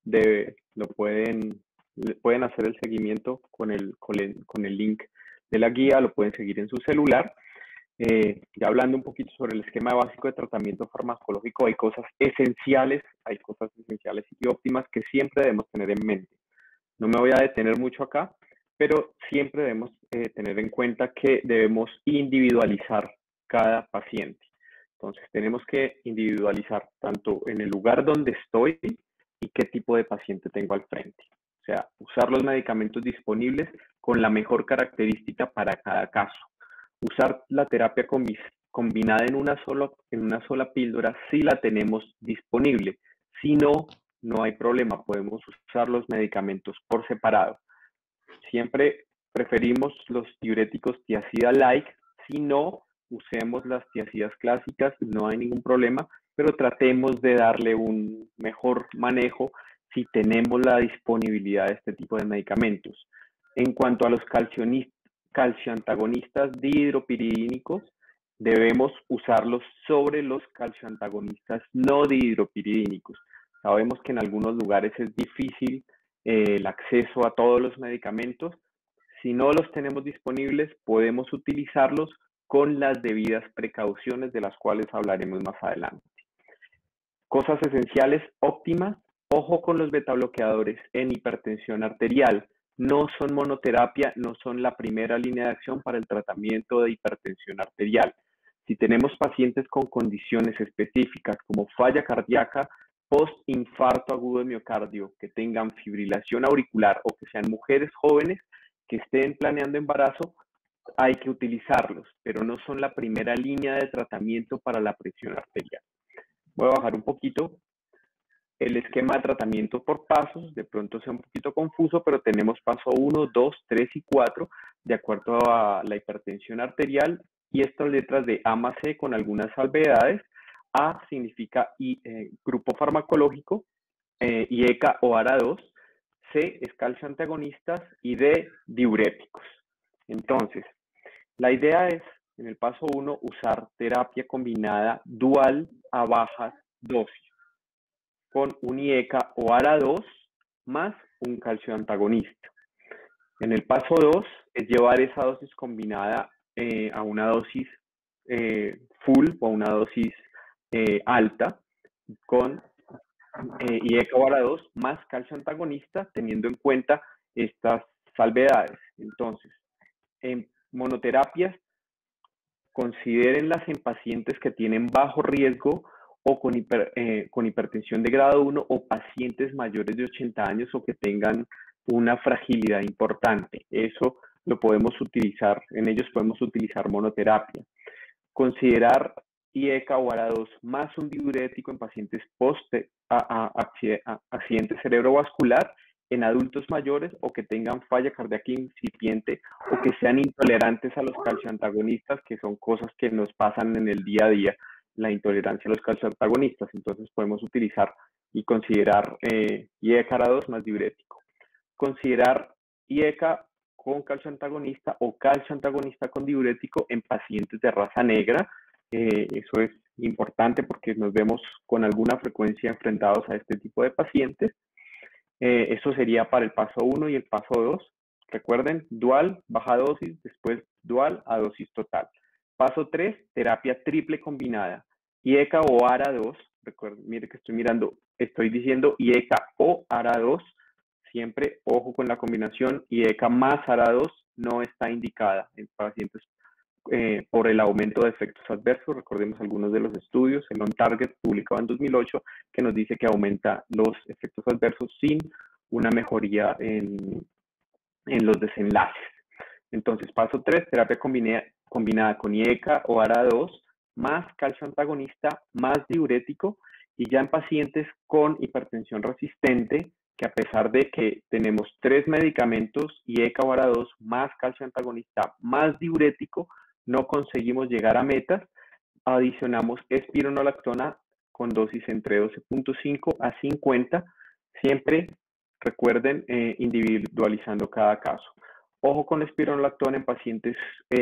pueden hacer el seguimiento con el link de la guía, lo pueden seguir en su celular. Ya hablando un poquito sobre el esquema básico de tratamiento farmacológico, hay cosas esenciales y óptimas que siempre debemos tener en mente. No me voy a detener mucho acá, pero siempre debemos tener en cuenta que debemos individualizar cada paciente. Entonces, tenemos que individualizar tanto en el lugar donde estoy y qué tipo de paciente tengo al frente. O sea, usar los medicamentos disponibles con la mejor característica para cada caso. Usar la terapia combinada en una sola píldora si la tenemos disponible. Si no, no hay problema, podemos usar los medicamentos por separado. Siempre preferimos los diuréticos tiazida-like, si no, usemos las tiazidas clásicas, no hay ningún problema, pero tratemos de darle un mejor manejo si tenemos la disponibilidad de este tipo de medicamentos. En cuanto a los calcioantagonistas dihidropiridínicos, debemos usarlos sobre los calcioantagonistas no dihidropiridínicos. Sabemos que en algunos lugares es difícil el acceso a todos los medicamentos. Si no los tenemos disponibles, podemos utilizarlos con las debidas precauciones de las cuales hablaremos más adelante. Cosas esenciales óptimas. Ojo con los betabloqueadores en hipertensión arterial. No son monoterapia, no son la primera línea de acción para el tratamiento de hipertensión arterial. Si tenemos pacientes con condiciones específicas como falla cardíaca, post-infarto agudo de miocardio, que tengan fibrilación auricular o que sean mujeres jóvenes que estén planeando embarazo, hay que utilizarlos, pero no son la primera línea de tratamiento para la presión arterial. Voy a bajar un poquito el esquema de tratamiento por pasos, de pronto sea un poquito confuso, pero tenemos paso 1, 2, 3 y 4 de acuerdo a la hipertensión arterial, y estas letras de A más C con algunas salvedades. A significa grupo farmacológico, IECA o ARA2, C es calcio antagonistas y D diuréticos. Entonces, la idea es, en el paso 1, usar terapia combinada dual a bajas dosis, con un IECA o ARA2 más un calcio antagonista. En el paso 2 es llevar esa dosis combinada a una dosis full o a una dosis alta con IECA o ARA2 más calcio antagonista, teniendo en cuenta estas salvedades. Entonces, en monoterapias, considérenlas en pacientes que tienen bajo riesgo o con hipertensión de grado 1 o pacientes mayores de 80 años o que tengan una fragilidad importante. Eso lo podemos utilizar, en ellos podemos utilizar monoterapia. Considerar IECA o ARA2 más un diurético en pacientes accidente cerebrovascular, en adultos mayores o que tengan falla cardíaca incipiente o que sean intolerantes a los calcioantagonistas, que son cosas que nos pasan en el día a día, la intolerancia a los calcioantagonistas. Entonces podemos utilizar y considerar IECA ARA2 más diurético. Considerar IECA con calcioantagonista o calcioantagonista con diurético en pacientes de raza negra. Eso es importante porque nos vemos con alguna frecuencia enfrentados a este tipo de pacientes. Eso sería para el paso 1 y el paso 2. Recuerden, dual, baja dosis, después dual a dosis total. Paso 3, terapia triple combinada. IECA o ARA2. Recuerden, mire que estoy diciendo IECA o ARA2. Siempre, ojo con la combinación, IECA más ARA2 no está indicada en pacientes por el aumento de efectos adversos. Recordemos algunos de los estudios, el OnTarget publicado en 2008, que nos dice que aumenta los efectos adversos sin una mejoría en los desenlaces. Entonces, paso 3, terapia combinada con IECA o ARA2, más calcio antagonista, más diurético, y ya en pacientes con hipertensión resistente, que a pesar de que tenemos 3 medicamentos, IECA o ARA2, más calcio antagonista, más diurético, no conseguimos llegar a metas, adicionamos espironolactona con dosis entre 12.5 a 50, siempre, recuerden, individualizando cada caso. Ojo con la espironolactona en pacientes,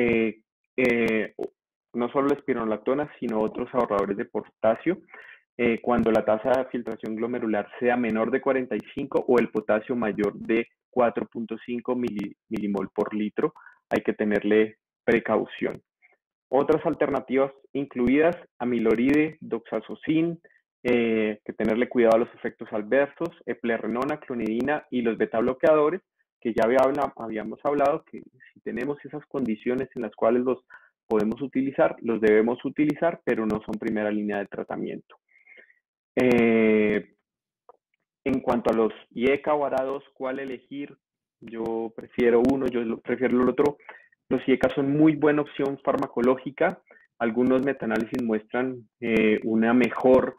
no solo la espironolactona, sino otros ahorradores de potasio, cuando la tasa de filtración glomerular sea menor de 45 o el potasio mayor de 4.5 milimol por litro, hay que tenerle precaución. Otras alternativas incluidas, amiloride, doxazocin, que tenerle cuidado a los efectos adversos, eplerenona, clonidina y los beta bloqueadores, que ya habíamos hablado que si tenemos esas condiciones en las cuales los podemos utilizar, los debemos utilizar, pero no son primera línea de tratamiento. En cuanto a los IECA o ARA2, ¿cuál elegir? Yo prefiero uno, yo prefiero el otro. Los IECA son muy buena opción farmacológica. Algunos metaanálisis muestran una mejor,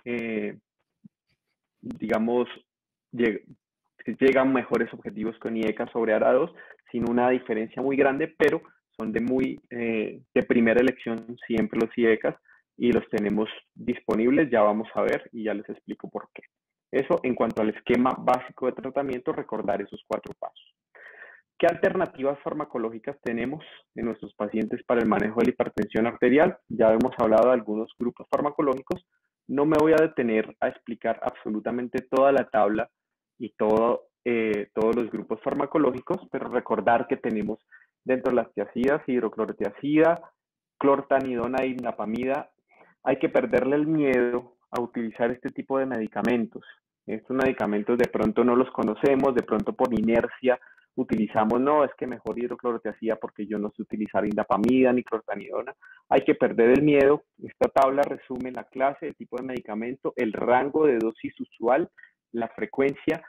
digamos, llegan mejores objetivos con IECA sobre ARA2, sin una diferencia muy grande, pero son de primera elección siempre los IECAs y los tenemos disponibles, ya vamos a ver y ya les explico por qué. Eso en cuanto al esquema básico de tratamiento, recordar esos 4 pasos. ¿Qué alternativas farmacológicas tenemos en nuestros pacientes para el manejo de la hipertensión arterial? Ya hemos hablado de algunos grupos farmacológicos. No me voy a detener a explicar absolutamente toda la tabla y todos los grupos farmacológicos, pero recordar que tenemos dentro de las tiazidas, hidroclorotiazida, clortanidona y indapamida. Hay que perderle el miedo a utilizar este tipo de medicamentos. Estos medicamentos de pronto no los conocemos, de pronto por inercia utilizamos, no, es que mejor hidroclorotiazida porque yo no sé utilizar indapamida ni clortanidona. Hay que perder el miedo. Esta tabla resume la clase, el tipo de medicamento, el rango de dosis usual, la frecuencia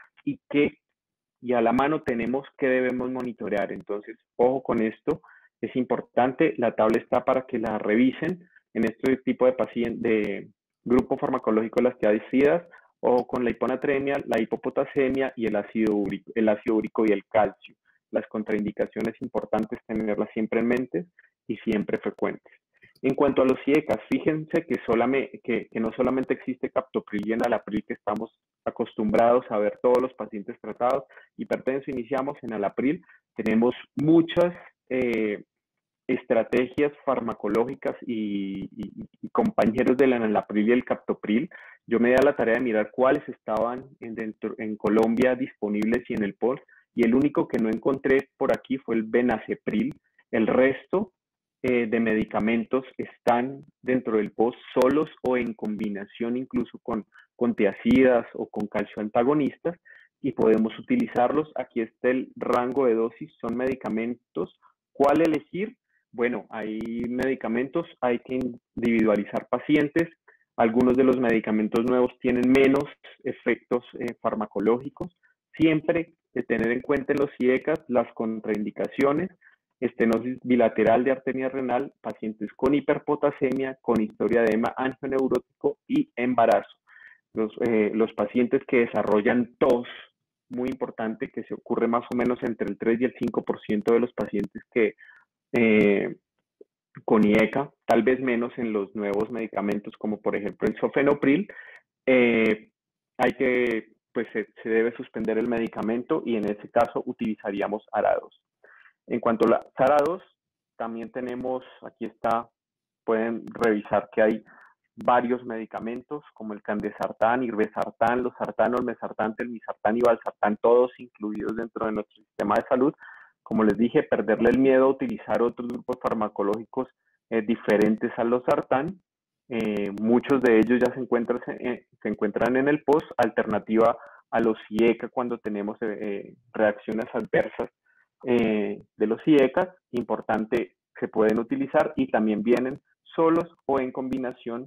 y a la mano tenemos que debemos monitorear. Entonces, ojo con esto, es importante. La tabla está para que la revisen en este tipo de paciente, de grupo farmacológico de las tiazidas, o con la hiponatremia, la hipopotasemia y el ácido úrico y el calcio. Las contraindicaciones importantes tenerlas siempre en mente y siempre frecuentes. En cuanto a los IECAS, fíjense que no solamente existe captopril y enalapril, que estamos acostumbrados a ver todos los pacientes tratados. Hipertenso iniciamos en enalapril, tenemos muchas estrategias farmacológicas y compañeros del enalapril y el captopril. Yo me di a la tarea de mirar cuáles estaban en Colombia disponibles y en el POS, y el único que no encontré por aquí fue el benacepril. El resto de medicamentos están dentro del POS solos o en combinación incluso con tiazidas o con calcioantagonistas, y podemos utilizarlos. Aquí está el rango de dosis, son medicamentos. ¿Cuál elegir? Bueno, hay medicamentos, hay que individualizar pacientes. Algunos de los medicamentos nuevos tienen menos efectos farmacológicos. Siempre de tener en cuenta en los IECAS las contraindicaciones: estenosis bilateral de arteria renal, pacientes con hiperpotasemia, con historia de edema angioneurótico y embarazo. Los pacientes que desarrollan tos, muy importante, que se ocurre más o menos entre el 3 y el 5% de los pacientes que con IECA, tal vez menos en los nuevos medicamentos como por ejemplo el sofenopril. Hay que, pues se debe suspender el medicamento y en ese caso utilizaríamos ARA2. En cuanto a la ARA2, también tenemos, aquí está, pueden revisar que hay varios medicamentos como el candesartán, irbesartán, losartán, olmesartán, telmisartán y valsartán, todos incluidos dentro de nuestro sistema de salud. Como les dije, perderle el miedo a utilizar otros grupos farmacológicos diferentes al losartán. Muchos de ellos ya se encuentran en el POS, alternativa a los IECA cuando tenemos reacciones adversas de los IECAS. Importante, se pueden utilizar y también vienen solos o en combinación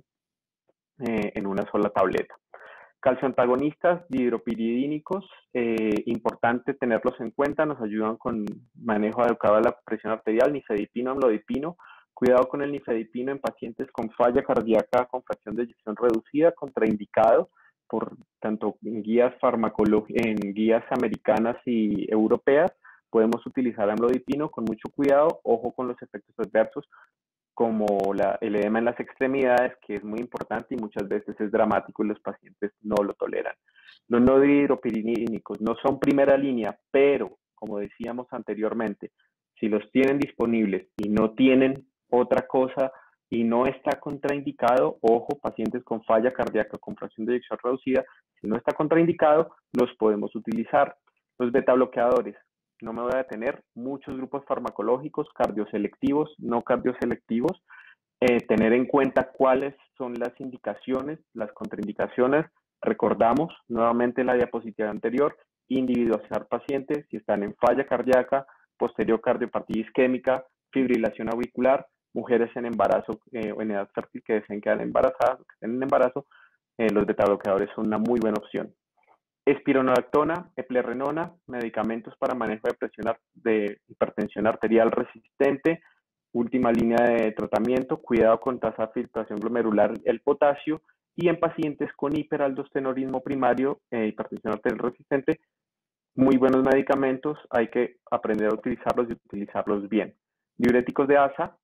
en una sola tableta. Calcioantagonistas dihidropiridínicos, importante tenerlos en cuenta, nos ayudan con manejo adecuado de la presión arterial, nifedipino, amlodipino. Cuidado con el nifedipino en pacientes con falla cardíaca con fracción de eyección reducida, contraindicado por tanto en guías en guías americanas y europeas. Podemos utilizar amlodipino con mucho cuidado, ojo con los efectos adversos como el edema en las extremidades, que es muy importante y muchas veces es dramático y los pacientes no lo toleran. Los no dihidropiridínicos no son primera línea, pero como decíamos anteriormente, si los tienen disponibles y no tienen otra cosa y no está contraindicado, ojo, pacientes con falla cardíaca con fracción de eyección reducida, si no está contraindicado, los podemos utilizar. Los beta bloqueadores, no me voy a detener, muchos grupos farmacológicos, cardioselectivos, no cardioselectivos, tener en cuenta cuáles son las indicaciones, las contraindicaciones. Recordamos nuevamente la diapositiva anterior, individualizar pacientes si están en falla cardíaca, posterior cardiopatía isquémica, fibrilación auricular, mujeres en embarazo o en edad fértil que deseen quedar embarazadas o que estén en embarazo. Los beta bloqueadores son una muy buena opción. Espironolactona, eplerenona, medicamentos para manejo de hipertensión arterial resistente, última línea de tratamiento, cuidado con tasa de filtración glomerular, el potasio, y en pacientes con hiperaldosteronismo primario, hipertensión arterial resistente, muy buenos medicamentos, hay que aprender a utilizarlos y utilizarlos bien. Diuréticos de asa,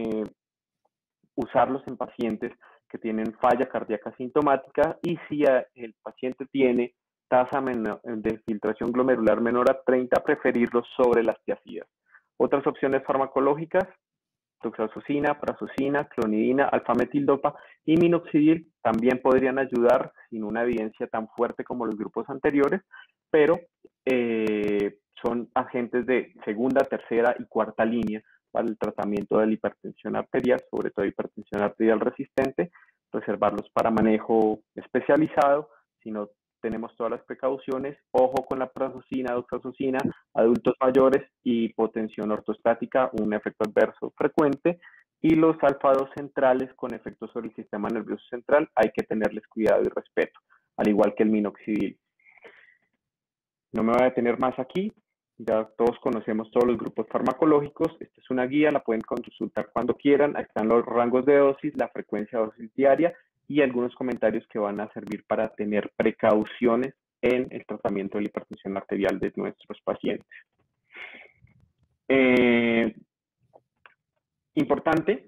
usarlos en pacientes que tienen falla cardíaca sintomática, y si el paciente tiene tasa de filtración glomerular menor a 30, preferirlos sobre las tiazidas. Otras opciones farmacológicas: doxazosina, prazosina, clonidina, alfametildopa y minoxidil también podrían ayudar sin una evidencia tan fuerte como los grupos anteriores, pero son agentes de segunda, tercera y cuarta línea para el tratamiento de la hipertensión arterial, sobre todo hipertensión arterial resistente, reservarlos para manejo especializado. Si no tenemos todas las precauciones, ojo con la prazosina, doxazosina, adultos mayores y hipotensión ortostática, un efecto adverso frecuente, y los alfa-2 centrales con efectos sobre el sistema nervioso central, hay que tenerles cuidado y respeto, al igual que el minoxidil. No me voy a detener más aquí, ya todos conocemos todos los grupos farmacológicos. Esta es una guía, la pueden consultar cuando quieran. Ahí están los rangos de dosis, la frecuencia de dosis diaria y algunos comentarios que van a servir para tener precauciones en el tratamiento de la hipertensión arterial de nuestros pacientes. Importante,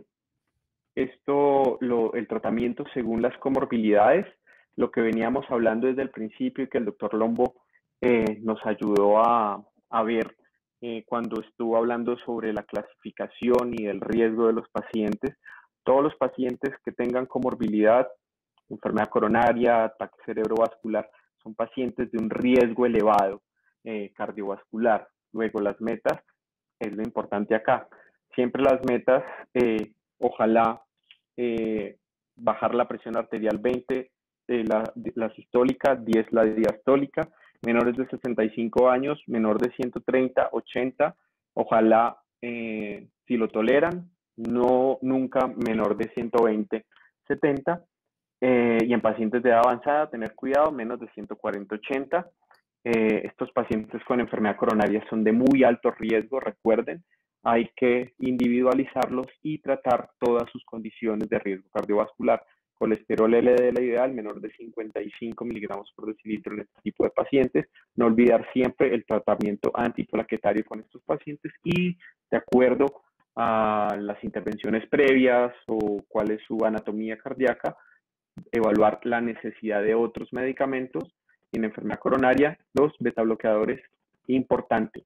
el tratamiento según las comorbilidades, lo que veníamos hablando desde el principio y que el doctor Lombo nos ayudó a ver cuando estuvo hablando sobre la clasificación y el riesgo de los pacientes. Todos los pacientes que tengan comorbilidad, enfermedad coronaria, ataque cerebrovascular, son pacientes de un riesgo elevado cardiovascular. Luego, las metas es lo importante acá. Siempre las metas, ojalá bajar la presión arterial 20, la sistólica, 10 la diastólica, menores de 65 años, menor de 130, 80, ojalá si lo toleran, nunca menor de 120, 70, y en pacientes de edad avanzada, tener cuidado, menos de 140, 80. Estos pacientes con enfermedad coronaria son de muy alto riesgo, recuerden, hay que individualizarlos y tratar todas sus condiciones de riesgo cardiovascular. Colesterol LDL ideal menor de 55 miligramos por decilitro en este tipo de pacientes. No olvidar siempre el tratamiento antiplaquetario con estos pacientes y, de acuerdo a las intervenciones previas o cuál es su anatomía cardíaca, evaluar la necesidad de otros medicamentos. En enfermedad coronaria, los betabloqueadores, importante,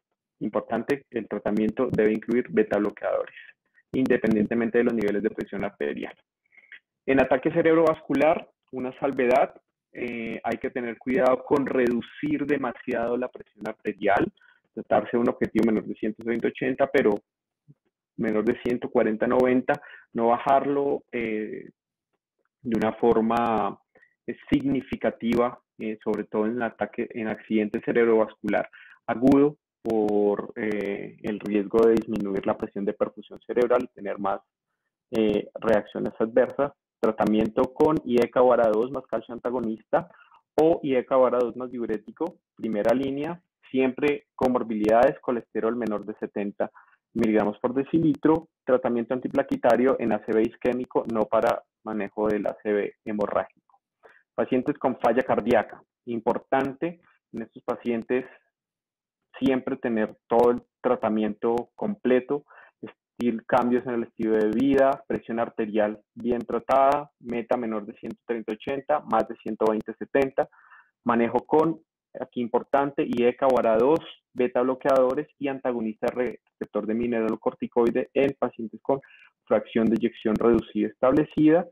el tratamiento debe incluir betabloqueadores, independientemente de los niveles de presión arterial. En ataque cerebrovascular, una salvedad, hay que tener cuidado con reducir demasiado la presión arterial, tratarse de un objetivo menor de 120-80, pero menor de 140-90, no bajarlo de una forma significativa, sobre todo en accidente cerebrovascular agudo, por el riesgo de disminuir la presión de perfusión cerebral y tener más reacciones adversas. Tratamiento con IECA o ARA2 más calcio antagonista o IECA o ARA2 más diurético, primera línea, siempre comorbilidades, colesterol menor de 70 miligramos por decilitro, tratamiento antiplaquetario en ACV isquémico, no para manejo del ACV hemorrágico. Pacientes con falla cardíaca, importante en estos pacientes siempre tener todo el tratamiento completo, cambios en el estilo de vida, presión arterial bien tratada, meta menor de 130-80, más de 120-70, manejo con, aquí importante, IECA o ARA2, beta bloqueadores y antagonistas receptor de mineralocorticoide en pacientes con fracción de eyección reducida establecida.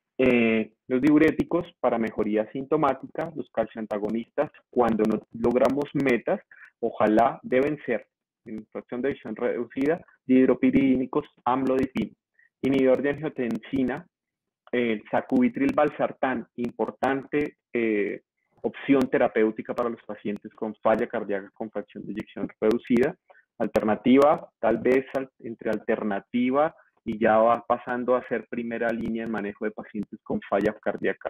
Los diuréticos para mejoría sintomática, los calcioantagonistas, cuando no logramos metas, ojalá deben ser en fracción de eyección reducida, dihidropiridínicos, amlodipino. Inhibidor de angiotensina, el sacubitril valsartán, importante opción terapéutica para los pacientes con falla cardíaca con fracción de eyección reducida. Alternativa, tal vez entre alternativa y ya va pasando a ser primera línea en manejo de pacientes con falla cardíaca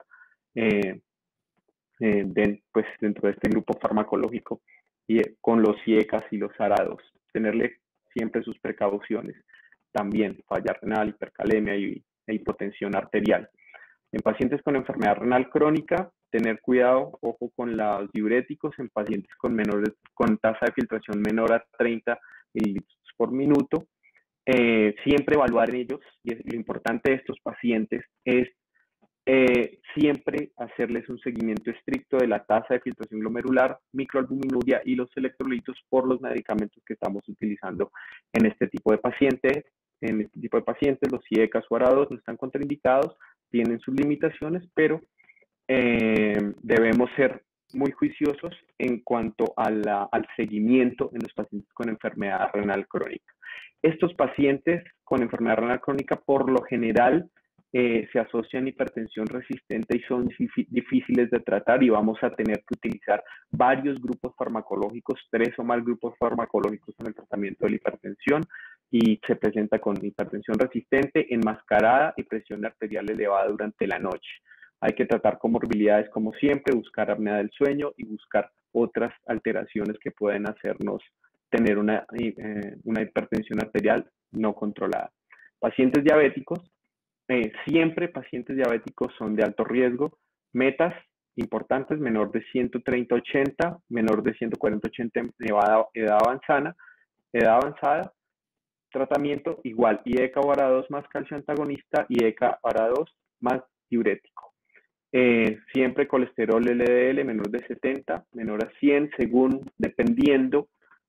pues dentro de este grupo farmacológico, y con los IECAS y los ARA2, tenerle siempre sus precauciones. También falla renal, hipercalemia e hipotensión arterial. En pacientes con enfermedad renal crónica, tener cuidado, ojo con los diuréticos en pacientes con tasa de filtración menor a 30 mililitros por minuto. Siempre evaluar en ellos, y lo importante de estos pacientes es siempre hacerles un seguimiento estricto de la tasa de filtración glomerular, microalbuminuria y los electrolitos por los medicamentos que estamos utilizando en este tipo de pacientes. En este tipo de pacientes, los IECAS o ARA2 no están contraindicados, tienen sus limitaciones, pero debemos ser muy juiciosos en cuanto al seguimiento en los pacientes con enfermedad renal crónica. Estos pacientes con enfermedad renal crónica, por lo general, se asocian a hipertensión resistente y son difíciles de tratar, y vamos a tener que utilizar varios grupos farmacológicos, 3 o más grupos farmacológicos en el tratamiento de la hipertensión, y se presenta con hipertensión resistente, enmascarada y presión arterial elevada durante la noche. Hay que tratar comorbilidades como siempre, buscar apnea del sueño y buscar otras alteraciones que pueden hacernos tener una hipertensión arterial no controlada. Pacientes diabéticos, siempre pacientes diabéticos son de alto riesgo. Metas importantes: menor de 130/80, menor de 140/80 edad avanzada. Tratamiento igual, IECA o ARA2 más calcio antagonista, IECA ARA2 más diurético. Siempre colesterol LDL menor de 70, menor a 100, dependiendo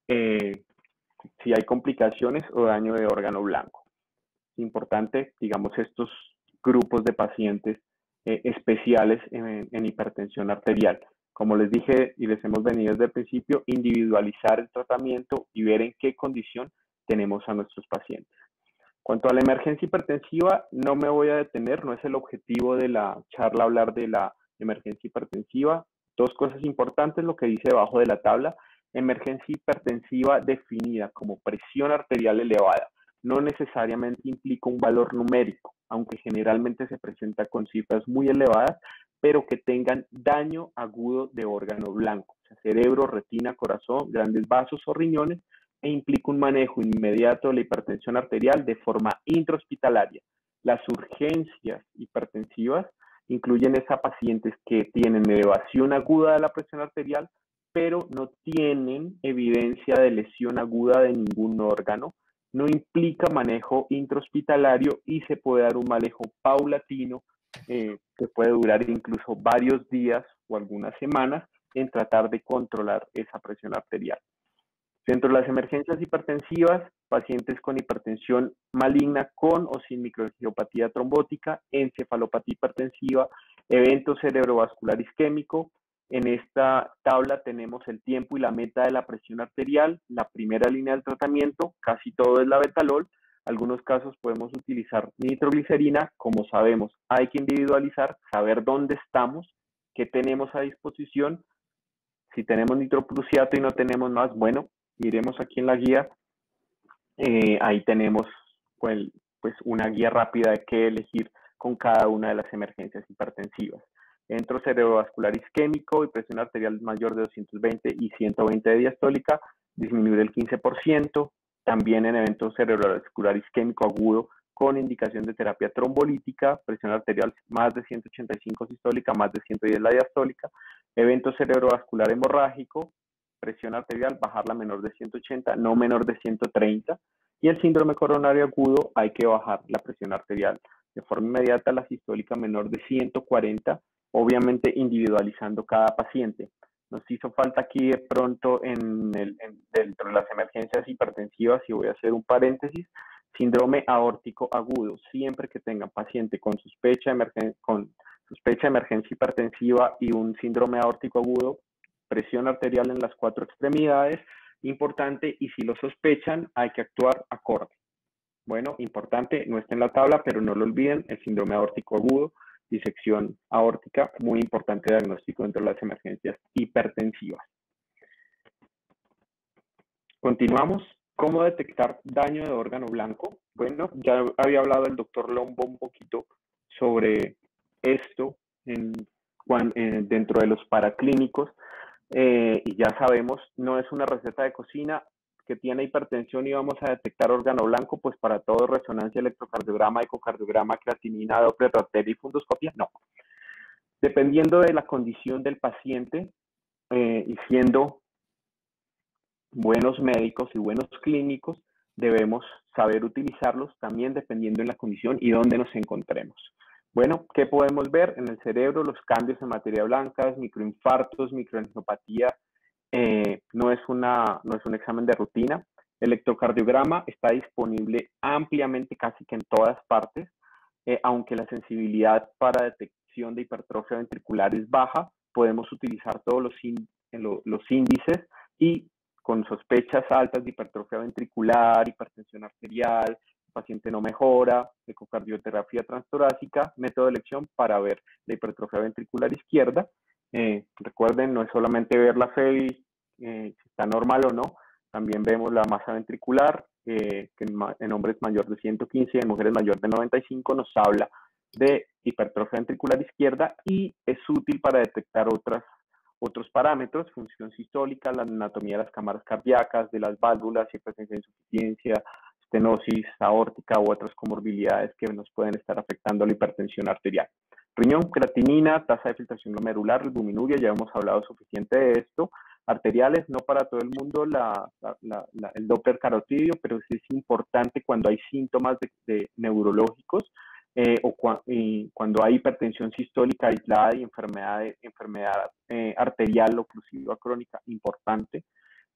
si hay complicaciones o daño de órgano blanco. Importante, digamos, estos grupos de pacientes especiales en hipertensión arterial. Como les dije y les hemos venido desde el principio, individualizar el tratamiento y ver en qué condición tenemos a nuestros pacientes. Cuanto a la emergencia hipertensiva, no me voy a detener, no es el objetivo de la charla hablar de la emergencia hipertensiva. 2 cosas importantes, lo que dice debajo de la tabla: emergencia hipertensiva definida como presión arterial elevada. No necesariamente implica un valor numérico, aunque generalmente se presenta con cifras muy elevadas, pero que tengan daño agudo de órgano blanco, o sea, cerebro, retina, corazón, grandes vasos o riñones, e implica un manejo inmediato de la hipertensión arterial de forma intrahospitalaria. Las urgencias hipertensivas incluyen a pacientes que tienen elevación aguda de la presión arterial, pero no tienen evidencia de lesión aguda de ningún órgano. No implica manejo intrahospitalario y se puede dar un manejo paulatino que puede durar incluso varios días o algunas semanas en tratar de controlar esa presión arterial. Dentro de las emergencias hipertensivas, pacientes con hipertensión maligna con o sin microangiopatía trombótica, encefalopatía hipertensiva, evento cerebrovascular isquémico. En esta tabla tenemos el tiempo y la meta de la presión arterial. La primera línea del tratamiento, casi todo es la betalol. Algunos casos podemos utilizar nitroglicerina. Como sabemos, hay que individualizar, saber dónde estamos, qué tenemos a disposición. Si tenemos nitroprusiato y no tenemos más, bueno, miremos aquí en la guía. Ahí tenemos pues una guía rápida de qué elegir con cada una de las emergencias hipertensivas. Evento cerebrovascular isquémico y presión arterial mayor de 220 y 120 de diastólica, disminuir el 15%. También en evento cerebrovascular isquémico agudo con indicación de terapia trombolítica, presión arterial más de 185 sistólica, más de 110 la diastólica. Evento cerebrovascular hemorrágico, presión arterial, bajarla menor de 180, no menor de 130. Y el síndrome coronario agudo, hay que bajar la presión arterial de forma inmediata, la sistólica menor de 140, obviamente individualizando cada paciente. Nos hizo falta aquí de pronto dentro de las emergencias hipertensivas, y voy a hacer un paréntesis: síndrome aórtico agudo. Siempre que tengan paciente con sospecha de emergencia hipertensiva y un síndrome aórtico agudo, presión arterial en las 4 extremidades, importante, y si lo sospechan, hay que actuar acorde. Bueno, importante, no está en la tabla, pero no lo olviden: el síndrome aórtico agudo, disección aórtica, muy importante diagnóstico dentro de las emergencias hipertensivas. Continuamos. ¿Cómo detectar daño de órgano blanco? Bueno, ya había hablado el doctor Lombo un poquito sobre esto dentro de los paraclínicos, y ya sabemos, no es una receta de cocina que tiene hipertensión y vamos a detectar órgano blanco, pues para todo: resonancia, electrocardiograma, ecocardiograma, creatinina, doppler, arteria y fundoscopia. No. Dependiendo de la condición del paciente, y siendo buenos médicos y buenos clínicos, debemos saber utilizarlos también dependiendo de la condición y dónde nos encontremos. Bueno, ¿qué podemos ver en el cerebro? Los cambios en materia blanca, microinfartos, microangiopatía. No es un examen de rutina. El electrocardiograma está disponible ampliamente casi que en todas partes, aunque la sensibilidad para detección de hipertrofia ventricular es baja, podemos utilizar todos los índices y con sospechas altas de hipertrofia ventricular, hipertensión arterial, el paciente no mejora, ecocardiografía transtorácica, método de elección para ver la hipertrofia ventricular izquierda. Recuerden, no es solamente ver la FEBI, si está normal o no, también vemos la masa ventricular, que en hombres mayor de 115 y en mujeres mayor de 95 nos habla de hipertrofia ventricular izquierda y es útil para detectar otros parámetros, función sistólica, la anatomía de las cámaras cardíacas, de las válvulas, hipertensión, insuficiencia, estenosis aórtica u otras comorbilidades que nos pueden estar afectando a la hipertensión arterial. Riñón, creatinina, tasa de filtración glomerular, albuminuria, ya hemos hablado suficiente de esto. Arteriales, no para todo el mundo el Doppler carotidio, pero sí es importante cuando hay síntomas de neurológicos cuando hay hipertensión sistólica aislada y enfermedad arterial oclusiva crónica importante.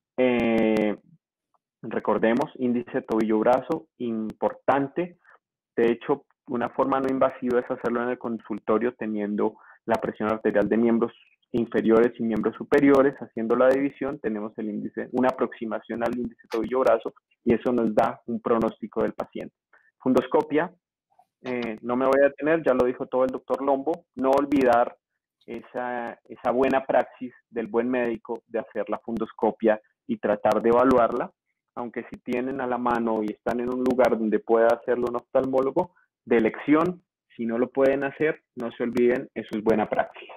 Recordemos, índice tobillo-brazo, importante. De hecho, una forma no invasiva es hacerlo en el consultorio teniendo la presión arterial de miembros inferiores y miembros superiores. Haciendo la división, tenemos el índice, una aproximación al índice tobillo-brazo y eso nos da un pronóstico del paciente. Fundoscopia, no me voy a detener, ya lo dijo todo el doctor Lombo, no olvidar esa buena praxis del buen médico de hacer la fundoscopia y tratar de evaluarla, aunque si tienen a la mano y están en un lugar donde pueda hacerlo un oftalmólogo, de elección, si no lo pueden hacer, no se olviden, eso es buena praxis.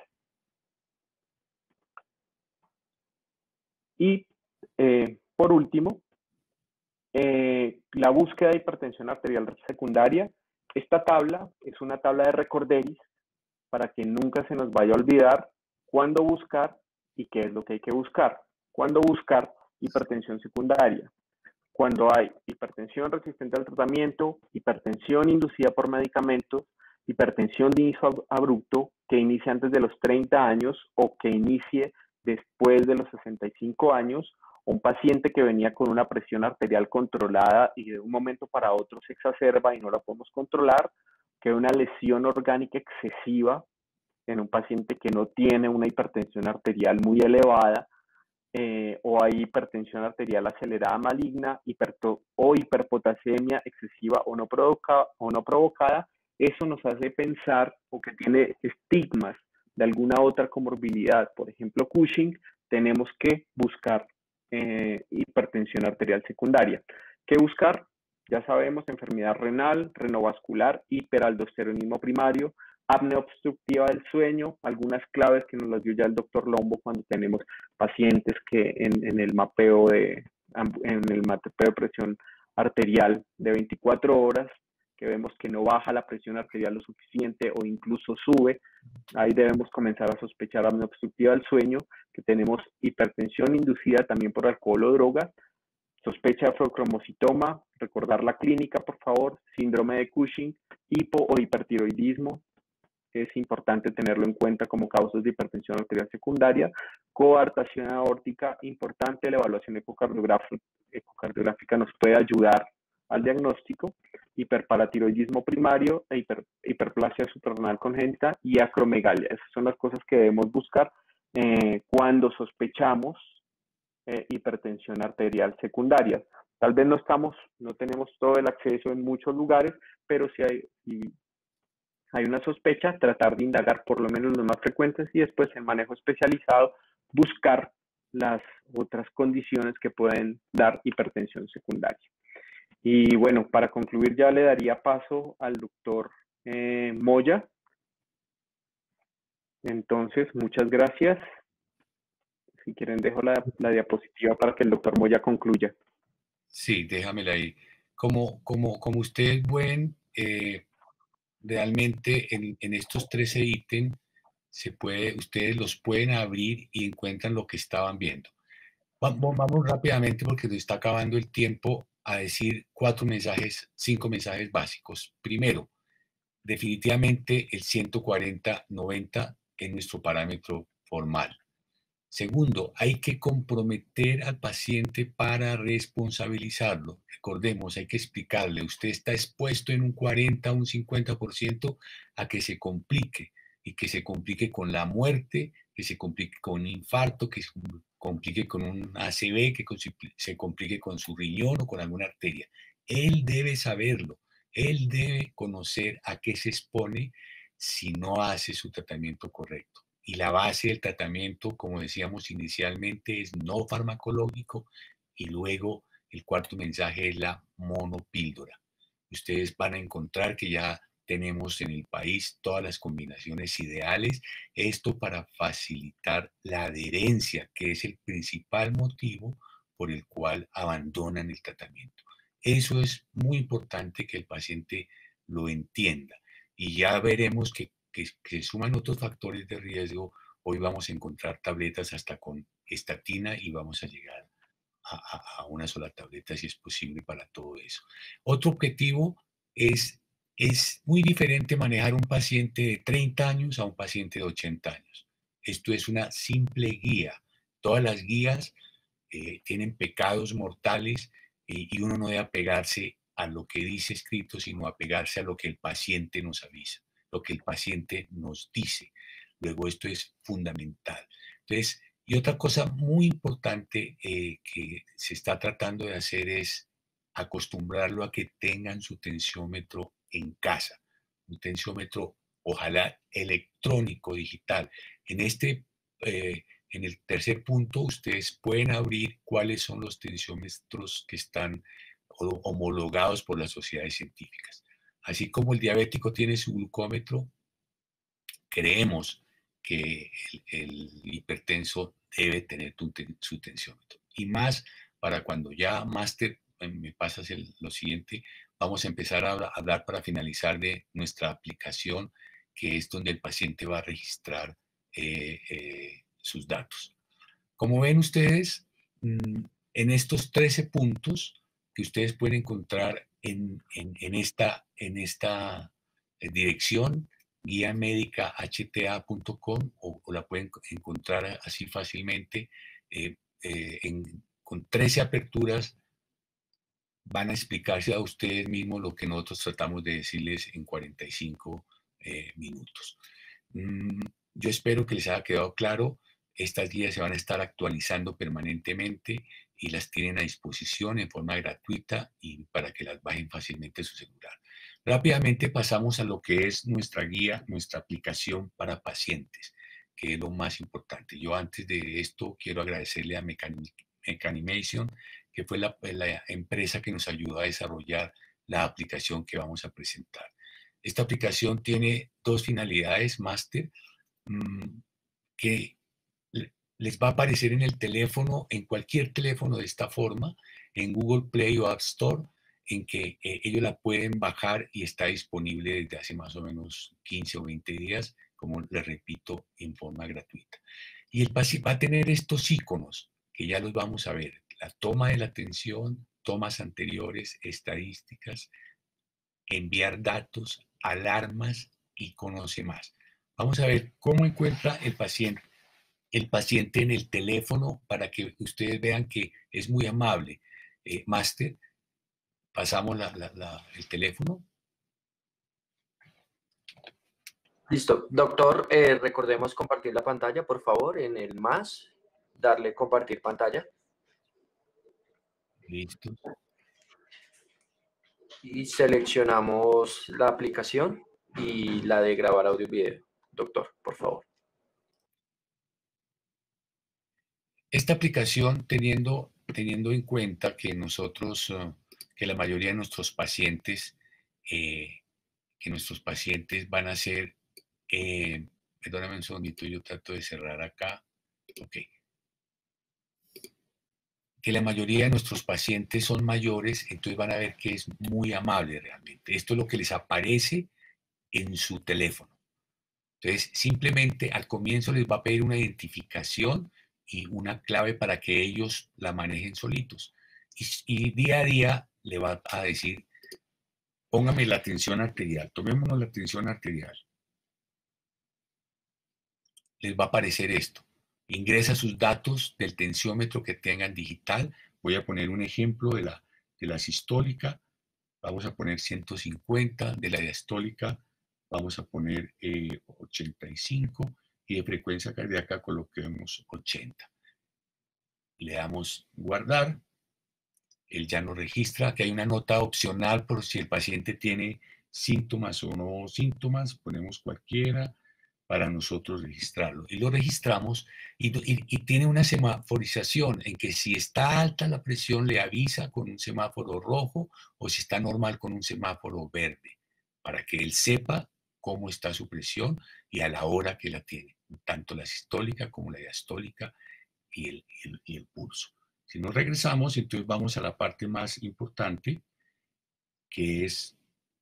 Y por último, la búsqueda de hipertensión arterial secundaria. Esta tabla es una tabla de recorderis para que nunca se nos vaya a olvidar cuándo buscar y qué es lo que hay que buscar. Cuándo buscar hipertensión secundaria. Cuando hay hipertensión resistente al tratamiento, hipertensión inducida por medicamentos, hipertensión de inicio abrupto que inicie antes de los 30 años o que inicie después de los 65 años, un paciente que venía con una presión arterial controlada y de un momento para otro se exacerba y no la podemos controlar, que hay una lesión orgánica excesiva en un paciente que no tiene una hipertensión arterial muy elevada, o hay hipertensión arterial acelerada maligna, o hiperpotasemia excesiva o no provocada, eso nos hace pensar o que tiene estigmas de alguna otra comorbilidad, por ejemplo Cushing, tenemos que buscar hipertensión arterial secundaria. ¿Qué buscar? Ya sabemos, enfermedad renal, renovascular, hiperaldosteronismo primario, apnea obstructiva del sueño, algunas claves que nos las dio ya el doctor Lombo cuando tenemos pacientes que en el mapeo de presión arterial de 24 horas, que vemos que no baja la presión arterial lo suficiente o incluso sube, ahí debemos comenzar a sospechar apnea obstructiva del sueño, que tenemos hipertensión inducida también por alcohol o droga, sospecha de afrocromocitoma, recordar la clínica por favor, síndrome de Cushing, hipo o hipertiroidismo, es importante tenerlo en cuenta como causas de hipertensión arterial secundaria, coartación aórtica, importante, la evaluación ecocardiográfica nos puede ayudar al diagnóstico, hiperparatiroidismo primario, hiperplasia suprarrenal congénita y acromegalia. Esas son las cosas que debemos buscar cuando sospechamos hipertensión arterial secundaria. Tal vez no tenemos todo el acceso en muchos lugares, pero si hay una sospecha, tratar de indagar por lo menos los más frecuentes y después en manejo especializado buscar las otras condiciones que pueden dar hipertensión secundaria. Y bueno, para concluir ya le daría paso al doctor Moya. Entonces, muchas gracias. Si quieren dejo la diapositiva para que el doctor Moya concluya. Sí, déjamela ahí. Como usted es realmente en estos 13 ítems ustedes los pueden abrir y encuentran lo que estaban viendo. Vamos rápidamente porque nos está acabando el tiempo a decir 5 mensajes básicos. Primero, definitivamente el 140-90 es nuestro parámetro formal. Segundo, hay que comprometer al paciente para responsabilizarlo. Recordemos, hay que explicarle, usted está expuesto en un 40 o un 50% a que se complique, y que se complique con la muerte, que se complique con un infarto, que se complique con un ACV, que se complique con su riñón o con alguna arteria. Él debe saberlo, él debe conocer a qué se expone si no hace su tratamiento correcto. Y la base del tratamiento, como decíamos inicialmente, es no farmacológico, y luego el cuarto mensaje es la monopíldora. Ustedes van a encontrar que ya tenemos en el país todas las combinaciones ideales, esto para facilitar la adherencia, que es el principal motivo por el cual abandonan el tratamiento. Eso es muy importante que el paciente lo entienda, y ya veremos que se suman otros factores de riesgo. Hoy vamos a encontrar tabletas hasta con estatina y vamos a llegar a una sola tableta si es posible para todo eso. Otro objetivo es muy diferente manejar un paciente de 30 años a un paciente de 80 años. Esto es una simple guía. Todas las guías tienen pecados mortales, y uno no debe apegarse a lo que dice escrito, sino apegarse a lo que el paciente nos avisa, lo que el paciente nos dice. Luego esto es fundamental. Entonces, y otra cosa muy importante que se está tratando de hacer es acostumbrarlo a que tengan su tensiómetro en casa, un tensiómetro ojalá electrónico, digital. En el tercer punto, ustedes pueden abrir cuáles son los tensiómetros que están homologados por las sociedades científicas. Así como el diabético tiene su glucómetro, creemos que el hipertenso debe tener su tensiómetro. Y más para cuando ya, Máster, me pasas lo siguiente, vamos a empezar a hablar para finalizar de nuestra aplicación, que es donde el paciente va a registrar sus datos. Como ven ustedes, en estos 13 puntos que ustedes pueden encontrar en esta dirección, guiamedicahta.com, o la pueden encontrar así fácilmente, con 13 aperturas van a explicarse a ustedes mismos lo que nosotros tratamos de decirles en 45 minutos. Yo espero que les haya quedado claro. Estas guías se van a estar actualizando permanentemente y las tienen a disposición en forma gratuita y para que las bajen fácilmente a su celular. Rápidamente pasamos a lo que es nuestra guía, nuestra aplicación para pacientes, que es lo más importante. Yo antes de esto quiero agradecerle a Mecanimation, que fue la empresa que nos ayudó a desarrollar la aplicación que vamos a presentar. Esta aplicación tiene dos finalidades, Máster, que les va a aparecer en el teléfono, en cualquier teléfono de esta forma, en Google Play o App Store, en que ellos la pueden bajar y está disponible desde hace más o menos 15 o 20 días, como les repito, en forma gratuita. Y el paciente va a tener estos iconos, que ya los vamos a ver: la toma de la tensión, tomas anteriores, estadísticas, enviar datos, alarmas y conoce más. Vamos a ver cómo encuentra el paciente en el teléfono para que ustedes vean que es muy amable. Máster, pasamos el teléfono. Listo. Doctor, recordemos compartir la pantalla, por favor, en el más, darle compartir pantalla. Listo. Y seleccionamos la aplicación y la de grabar audio y video. Doctor, por favor. Esta aplicación, teniendo en cuenta que nosotros, que la mayoría de nuestros pacientes, van a ser, perdóname un segundito, yo trato de cerrar acá. Ok. Que la mayoría de nuestros pacientes son mayores, entonces van a ver que es muy amable realmente. Esto es lo que les aparece en su teléfono. Entonces, simplemente al comienzo les va a pedir una identificación y una clave para que ellos la manejen solitos. Y día a día le va a decir Póngame la tensión arterial. Tomémonos la tensión arterial. Les va a aparecer esto. Ingresa sus datos del tensiómetro que tengan digital. Voy a poner un ejemplo de la sistólica. Vamos a poner 150. De la diastólica vamos a poner 85. Y de frecuencia cardíaca coloquemos 80. Le damos guardar. Él ya nos registra. Que hay una nota opcional por si el paciente tiene síntomas o no síntomas. Ponemos cualquiera para nosotros registrarlo. Y lo registramos y tiene una semaforización en que si está alta la presión le avisa con un semáforo rojo o si está normal con un semáforo verde, para que él sepa cómo está su presión y a la hora que la tiene, tanto la sistólica como la diastólica y el pulso. Si nos regresamos, entonces vamos a la parte más importante, que es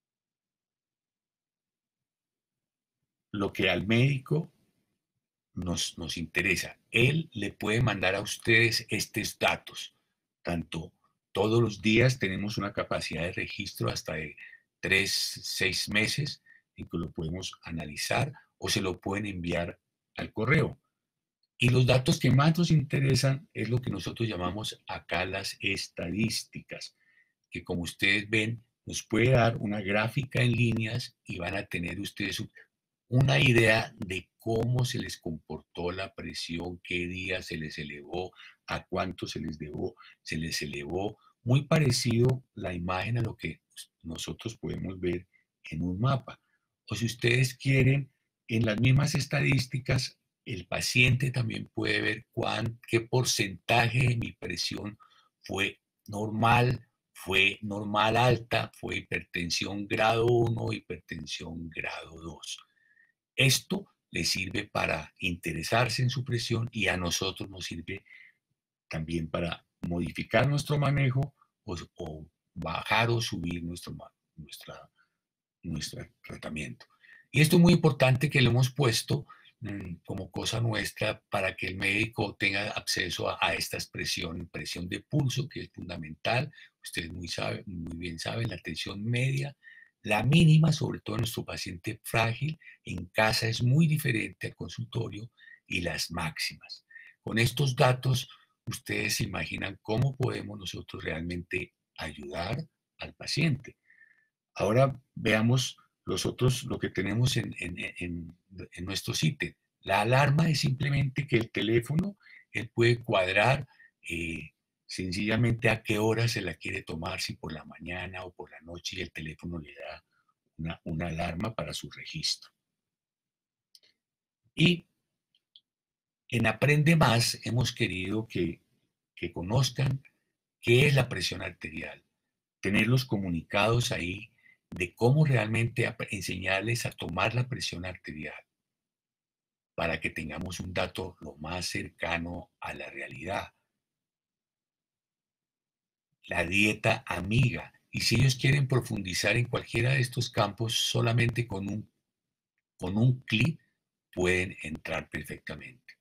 lo que al médico nos interesa. Él le puede mandar a ustedes estos datos. Tanto todos los días tenemos una capacidad de registro hasta de 3, 6 meses en que lo podemos analizar o se lo pueden enviar al correo. Y los datos que más nos interesan es lo que nosotros llamamos acá las estadísticas, que como ustedes ven, nos puede dar una gráfica en líneas y van a tener ustedes una idea de cómo se les comportó la presión, qué día se les elevó, a cuánto se les elevó, muy parecido la imagen a lo que nosotros podemos ver en un mapa. O si ustedes quieren, en las mismas estadísticas, el paciente también puede ver qué porcentaje de mi presión fue normal alta, fue hipertensión grado 1, hipertensión grado 2. Esto le sirve para interesarse en su presión y a nosotros nos sirve también para modificar nuestro manejo o bajar o subir nuestro tratamiento. Y esto es muy importante que lo hemos puesto como cosa nuestra para que el médico tenga acceso a esta presión de pulso, que es fundamental. Ustedes muy bien saben, la tensión media, la mínima, sobre todo en nuestro paciente frágil, en casa es muy diferente al consultorio, y las máximas. Con estos datos, ustedes se imaginan cómo podemos nosotros realmente ayudar al paciente. Ahora veamos lo que tenemos en nuestros ítems. La alarma es simplemente que el teléfono, él puede cuadrar sencillamente a qué hora se la quiere tomar, si por la mañana o por la noche, y el teléfono le da una alarma para su registro. Y en Aprende Más hemos querido que conozcan qué es la presión arterial, tenerlos comunicados ahí de cómo realmente enseñarles a tomar la presión arterial para que tengamos un dato lo más cercano a la realidad. La dieta amiga. Y si ellos quieren profundizar en cualquiera de estos campos, solamente con un clic pueden entrar perfectamente.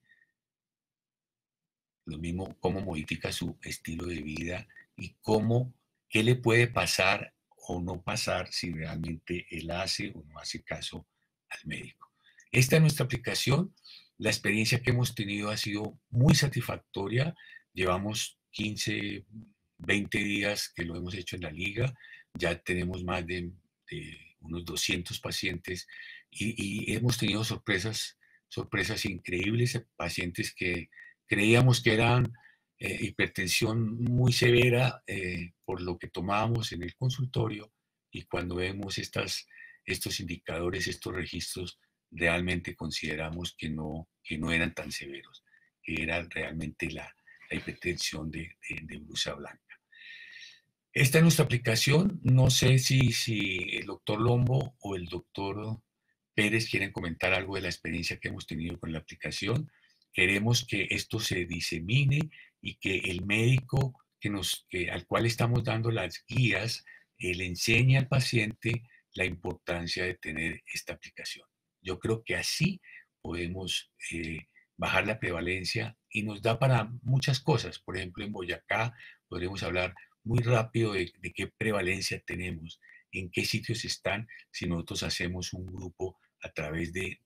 Lo mismo, cómo modifica su estilo de vida y qué le puede pasar o no pasar si realmente él hace o no hace caso al médico. Esta es nuestra aplicación. La experiencia que hemos tenido ha sido muy satisfactoria. Llevamos 15, 20 días que lo hemos hecho en la liga. Ya tenemos más de unos 200 pacientes y hemos tenido sorpresas increíbles, pacientes que creíamos que eran hipertensión muy severa por lo que tomábamos en el consultorio, y cuando vemos estos indicadores, estos registros, realmente consideramos que no eran tan severos, que era realmente la hipertensión de blusa blanca. Esta es nuestra aplicación. No sé si el doctor Lombo o el doctor Pérez quieren comentar algo de la experiencia que hemos tenido con la aplicación. Queremos que esto se disemine y que el médico al cual estamos dando las guías, le enseñe al paciente la importancia de tener esta aplicación. Yo creo que así podemos bajar la prevalencia y nos da para muchas cosas. Por ejemplo, en Boyacá podremos hablar muy rápido de qué prevalencia tenemos en qué sitios están si nosotros hacemos un grupo a través de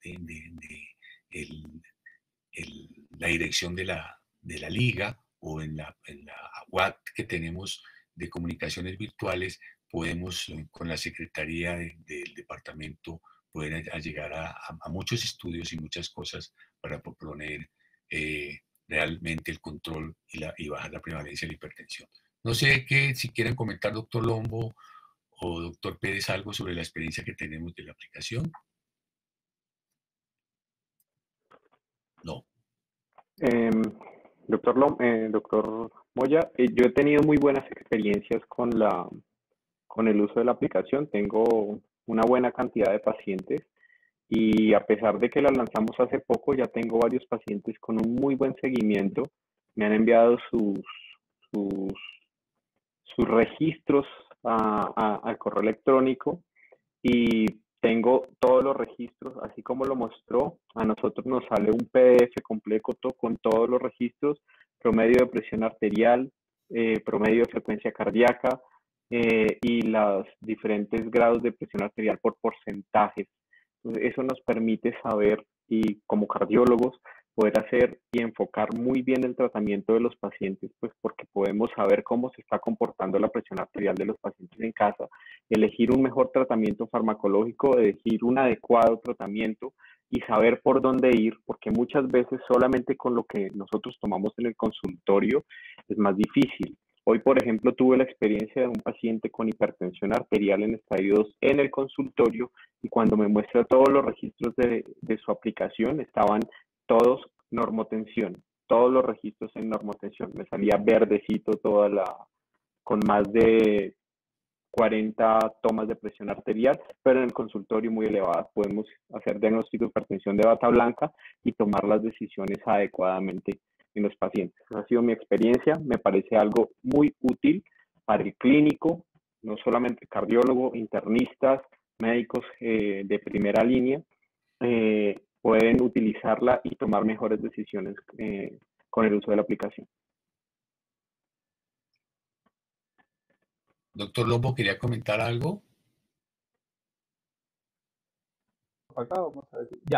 la dirección de la liga o en la WhatsApp que tenemos de comunicaciones virtuales, podemos con la Secretaría del Departamento poder llegar a muchos estudios y muchas cosas para proponer realmente el control y bajar la prevalencia de la hipertensión. No sé si quieren comentar, doctor Lombo o doctor Pérez, algo sobre la experiencia que tenemos de la aplicación. No. Doctor Moya, yo he tenido muy buenas experiencias con el uso de la aplicación. Tengo una buena cantidad de pacientes y a pesar de que la lanzamos hace poco, ya tengo varios pacientes con un muy buen seguimiento. Me han enviado sus registros al correo electrónico y tengo todos los registros, así como lo mostró. A nosotros nos sale un PDF completo con todos los registros, promedio de presión arterial, promedio de frecuencia cardíaca y los diferentes grados de presión arterial por porcentajes. Entonces, eso nos permite saber, y como cardiólogos, poder hacer y enfocar muy bien el tratamiento de los pacientes, pues porque podemos saber cómo se está comportando la presión arterial de los pacientes en casa, elegir un mejor tratamiento farmacológico, elegir un adecuado tratamiento y saber por dónde ir, porque muchas veces solamente con lo que nosotros tomamos en el consultorio es más difícil. Hoy, por ejemplo, tuve la experiencia de un paciente con hipertensión arterial en estadio 2 en el consultorio y cuando me muestra todos los registros de su aplicación, estaban todos normotensión, todos los registros en normotensión. Me salía verdecito con más de 40 tomas de presión arterial, pero en el consultorio muy elevadas. Podemos hacer diagnóstico de hipertensión de bata blanca y tomar las decisiones adecuadamente en los pacientes. Esa ha sido mi experiencia, me parece algo muy útil para el clínico, no solamente cardiólogo, internistas, médicos de primera línea, pueden utilizarla y tomar mejores decisiones con el uso de la aplicación. Doctor Lombo, ¿quería comentar algo? Acá vamos a ver. Ya.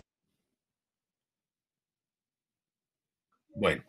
Bueno,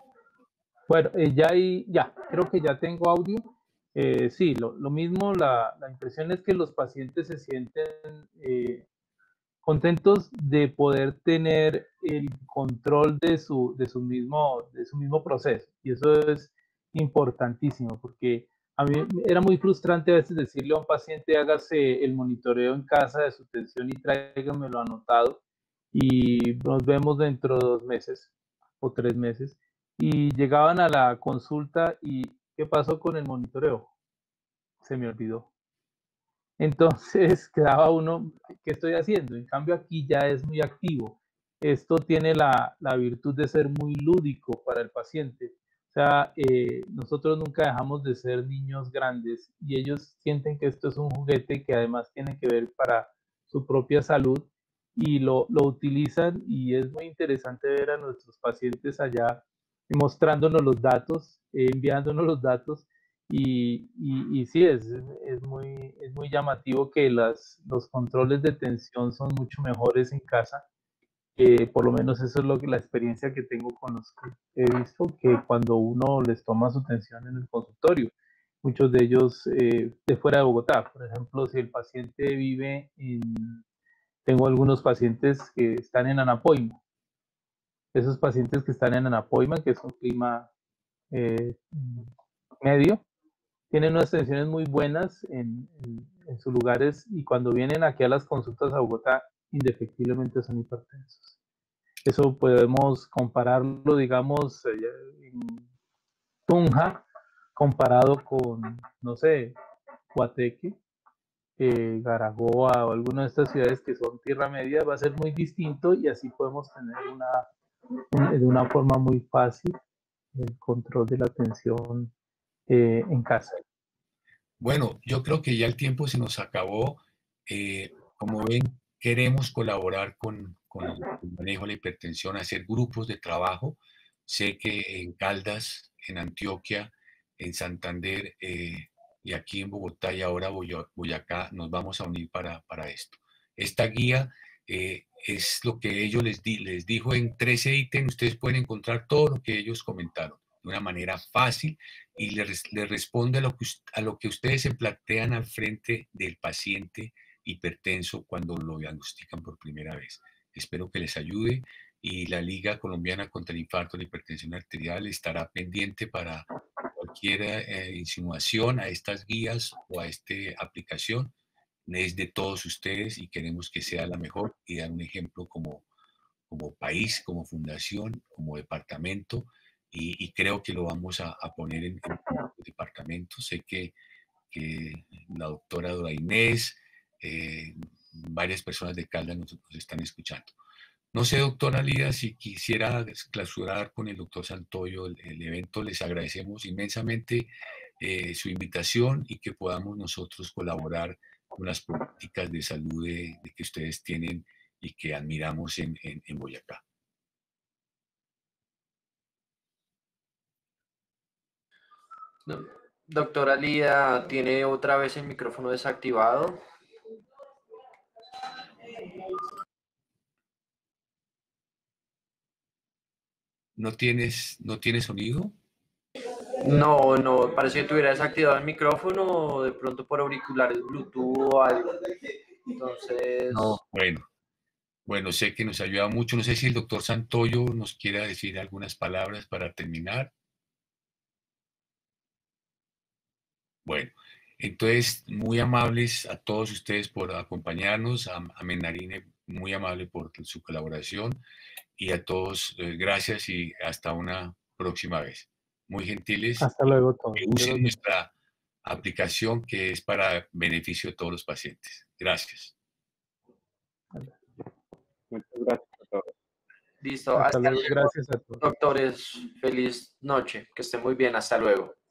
ya, creo que ya tengo audio. Sí, lo mismo, la impresión es que los pacientes se sienten contentos de poder tener el control de su mismo proceso. Y eso es importantísimo, porque a mí era muy frustrante a veces decirle a un paciente, hágase el monitoreo en casa de su tensión y tráigamelo anotado, y nos vemos dentro de 2 meses o 3 meses. Y llegaban a la consulta y ¿qué pasó con el monitoreo? Se me olvidó. Entonces quedaba uno, ¿qué estoy haciendo? En cambio aquí ya es muy activo. Esto tiene la virtud de ser muy lúdico para el paciente. O sea, nosotros nunca dejamos de ser niños grandes y ellos sienten que esto es un juguete que además tiene que ver para su propia salud y lo utilizan, y es muy interesante ver a nuestros pacientes allá mostrándonos los datos, enviándonos los datos. Y sí, es muy llamativo que los controles de tensión son mucho mejores en casa. Por lo menos eso es la experiencia que tengo con los que he visto, que cuando uno les toma su tensión en el consultorio, muchos de ellos de fuera de Bogotá. Por ejemplo, si el paciente vive tengo algunos pacientes que están en Anapoima. Esos pacientes que están en Anapoima, que es un clima medio, tienen unas tensiones muy buenas en sus lugares, y cuando vienen aquí a las consultas a Bogotá, indefectiblemente son hipertensos. Eso podemos compararlo, digamos, en Tunja, comparado con, no sé, Guateque, Garagoa o alguna de estas ciudades que son tierra media, va a ser muy distinto, y así podemos tener de una forma muy fácil el control de la tensión en casa. Bueno, yo creo que ya el tiempo se nos acabó. Como ven, queremos colaborar con el manejo de la hipertensión, hacer grupos de trabajo. Sé que en Caldas, en Antioquia, en Santander, y aquí en Bogotá y ahora Boyacá nos vamos a unir para esto. Esta guía es lo que ellos les dijo en 13 ítems. Ustedes pueden encontrar todo lo que ellos comentaron de una manera fácil y les responde a lo que ustedes se plantean al frente del paciente hipertenso cuando lo diagnostican por primera vez. Espero que les ayude y la Liga Colombiana contra el Infarto y la Hipertensión Arterial estará pendiente para cualquier insinuación a estas guías o a esta aplicación. Es de todos ustedes y queremos que sea la mejor y dar un ejemplo como país, como fundación, como departamento, y creo que lo vamos a poner en el departamento. Sé que la doctora Dora Inés, varias personas de Caldas nos están escuchando. No sé, doctora Lida, si quisiera clausurar con el doctor Santoyo el evento, les agradecemos inmensamente su invitación y que podamos nosotros colaborar con las políticas de salud que ustedes tienen y que admiramos en Boyacá. Doctora Lida, ¿tiene otra vez el micrófono desactivado? ¿No tienes sonido? No, parece que tuviera desactivado el micrófono o de pronto por auriculares Bluetooth o algo. Entonces... No, bueno, sé que nos ayuda mucho. No sé si el doctor Santoyo nos quiera decir algunas palabras para terminar. Bueno, entonces, muy amables a todos ustedes por acompañarnos, a Menarine, muy amable por su colaboración, y a todos, gracias y hasta una próxima vez. Muy gentiles. Hasta luego, todos. Que usen nuestra aplicación que es para beneficio de todos los pacientes. Gracias. Muchas gracias a todos. Listo. Hasta luego. Gracias a todos. Doctores, feliz noche. Que estén muy bien. Hasta luego.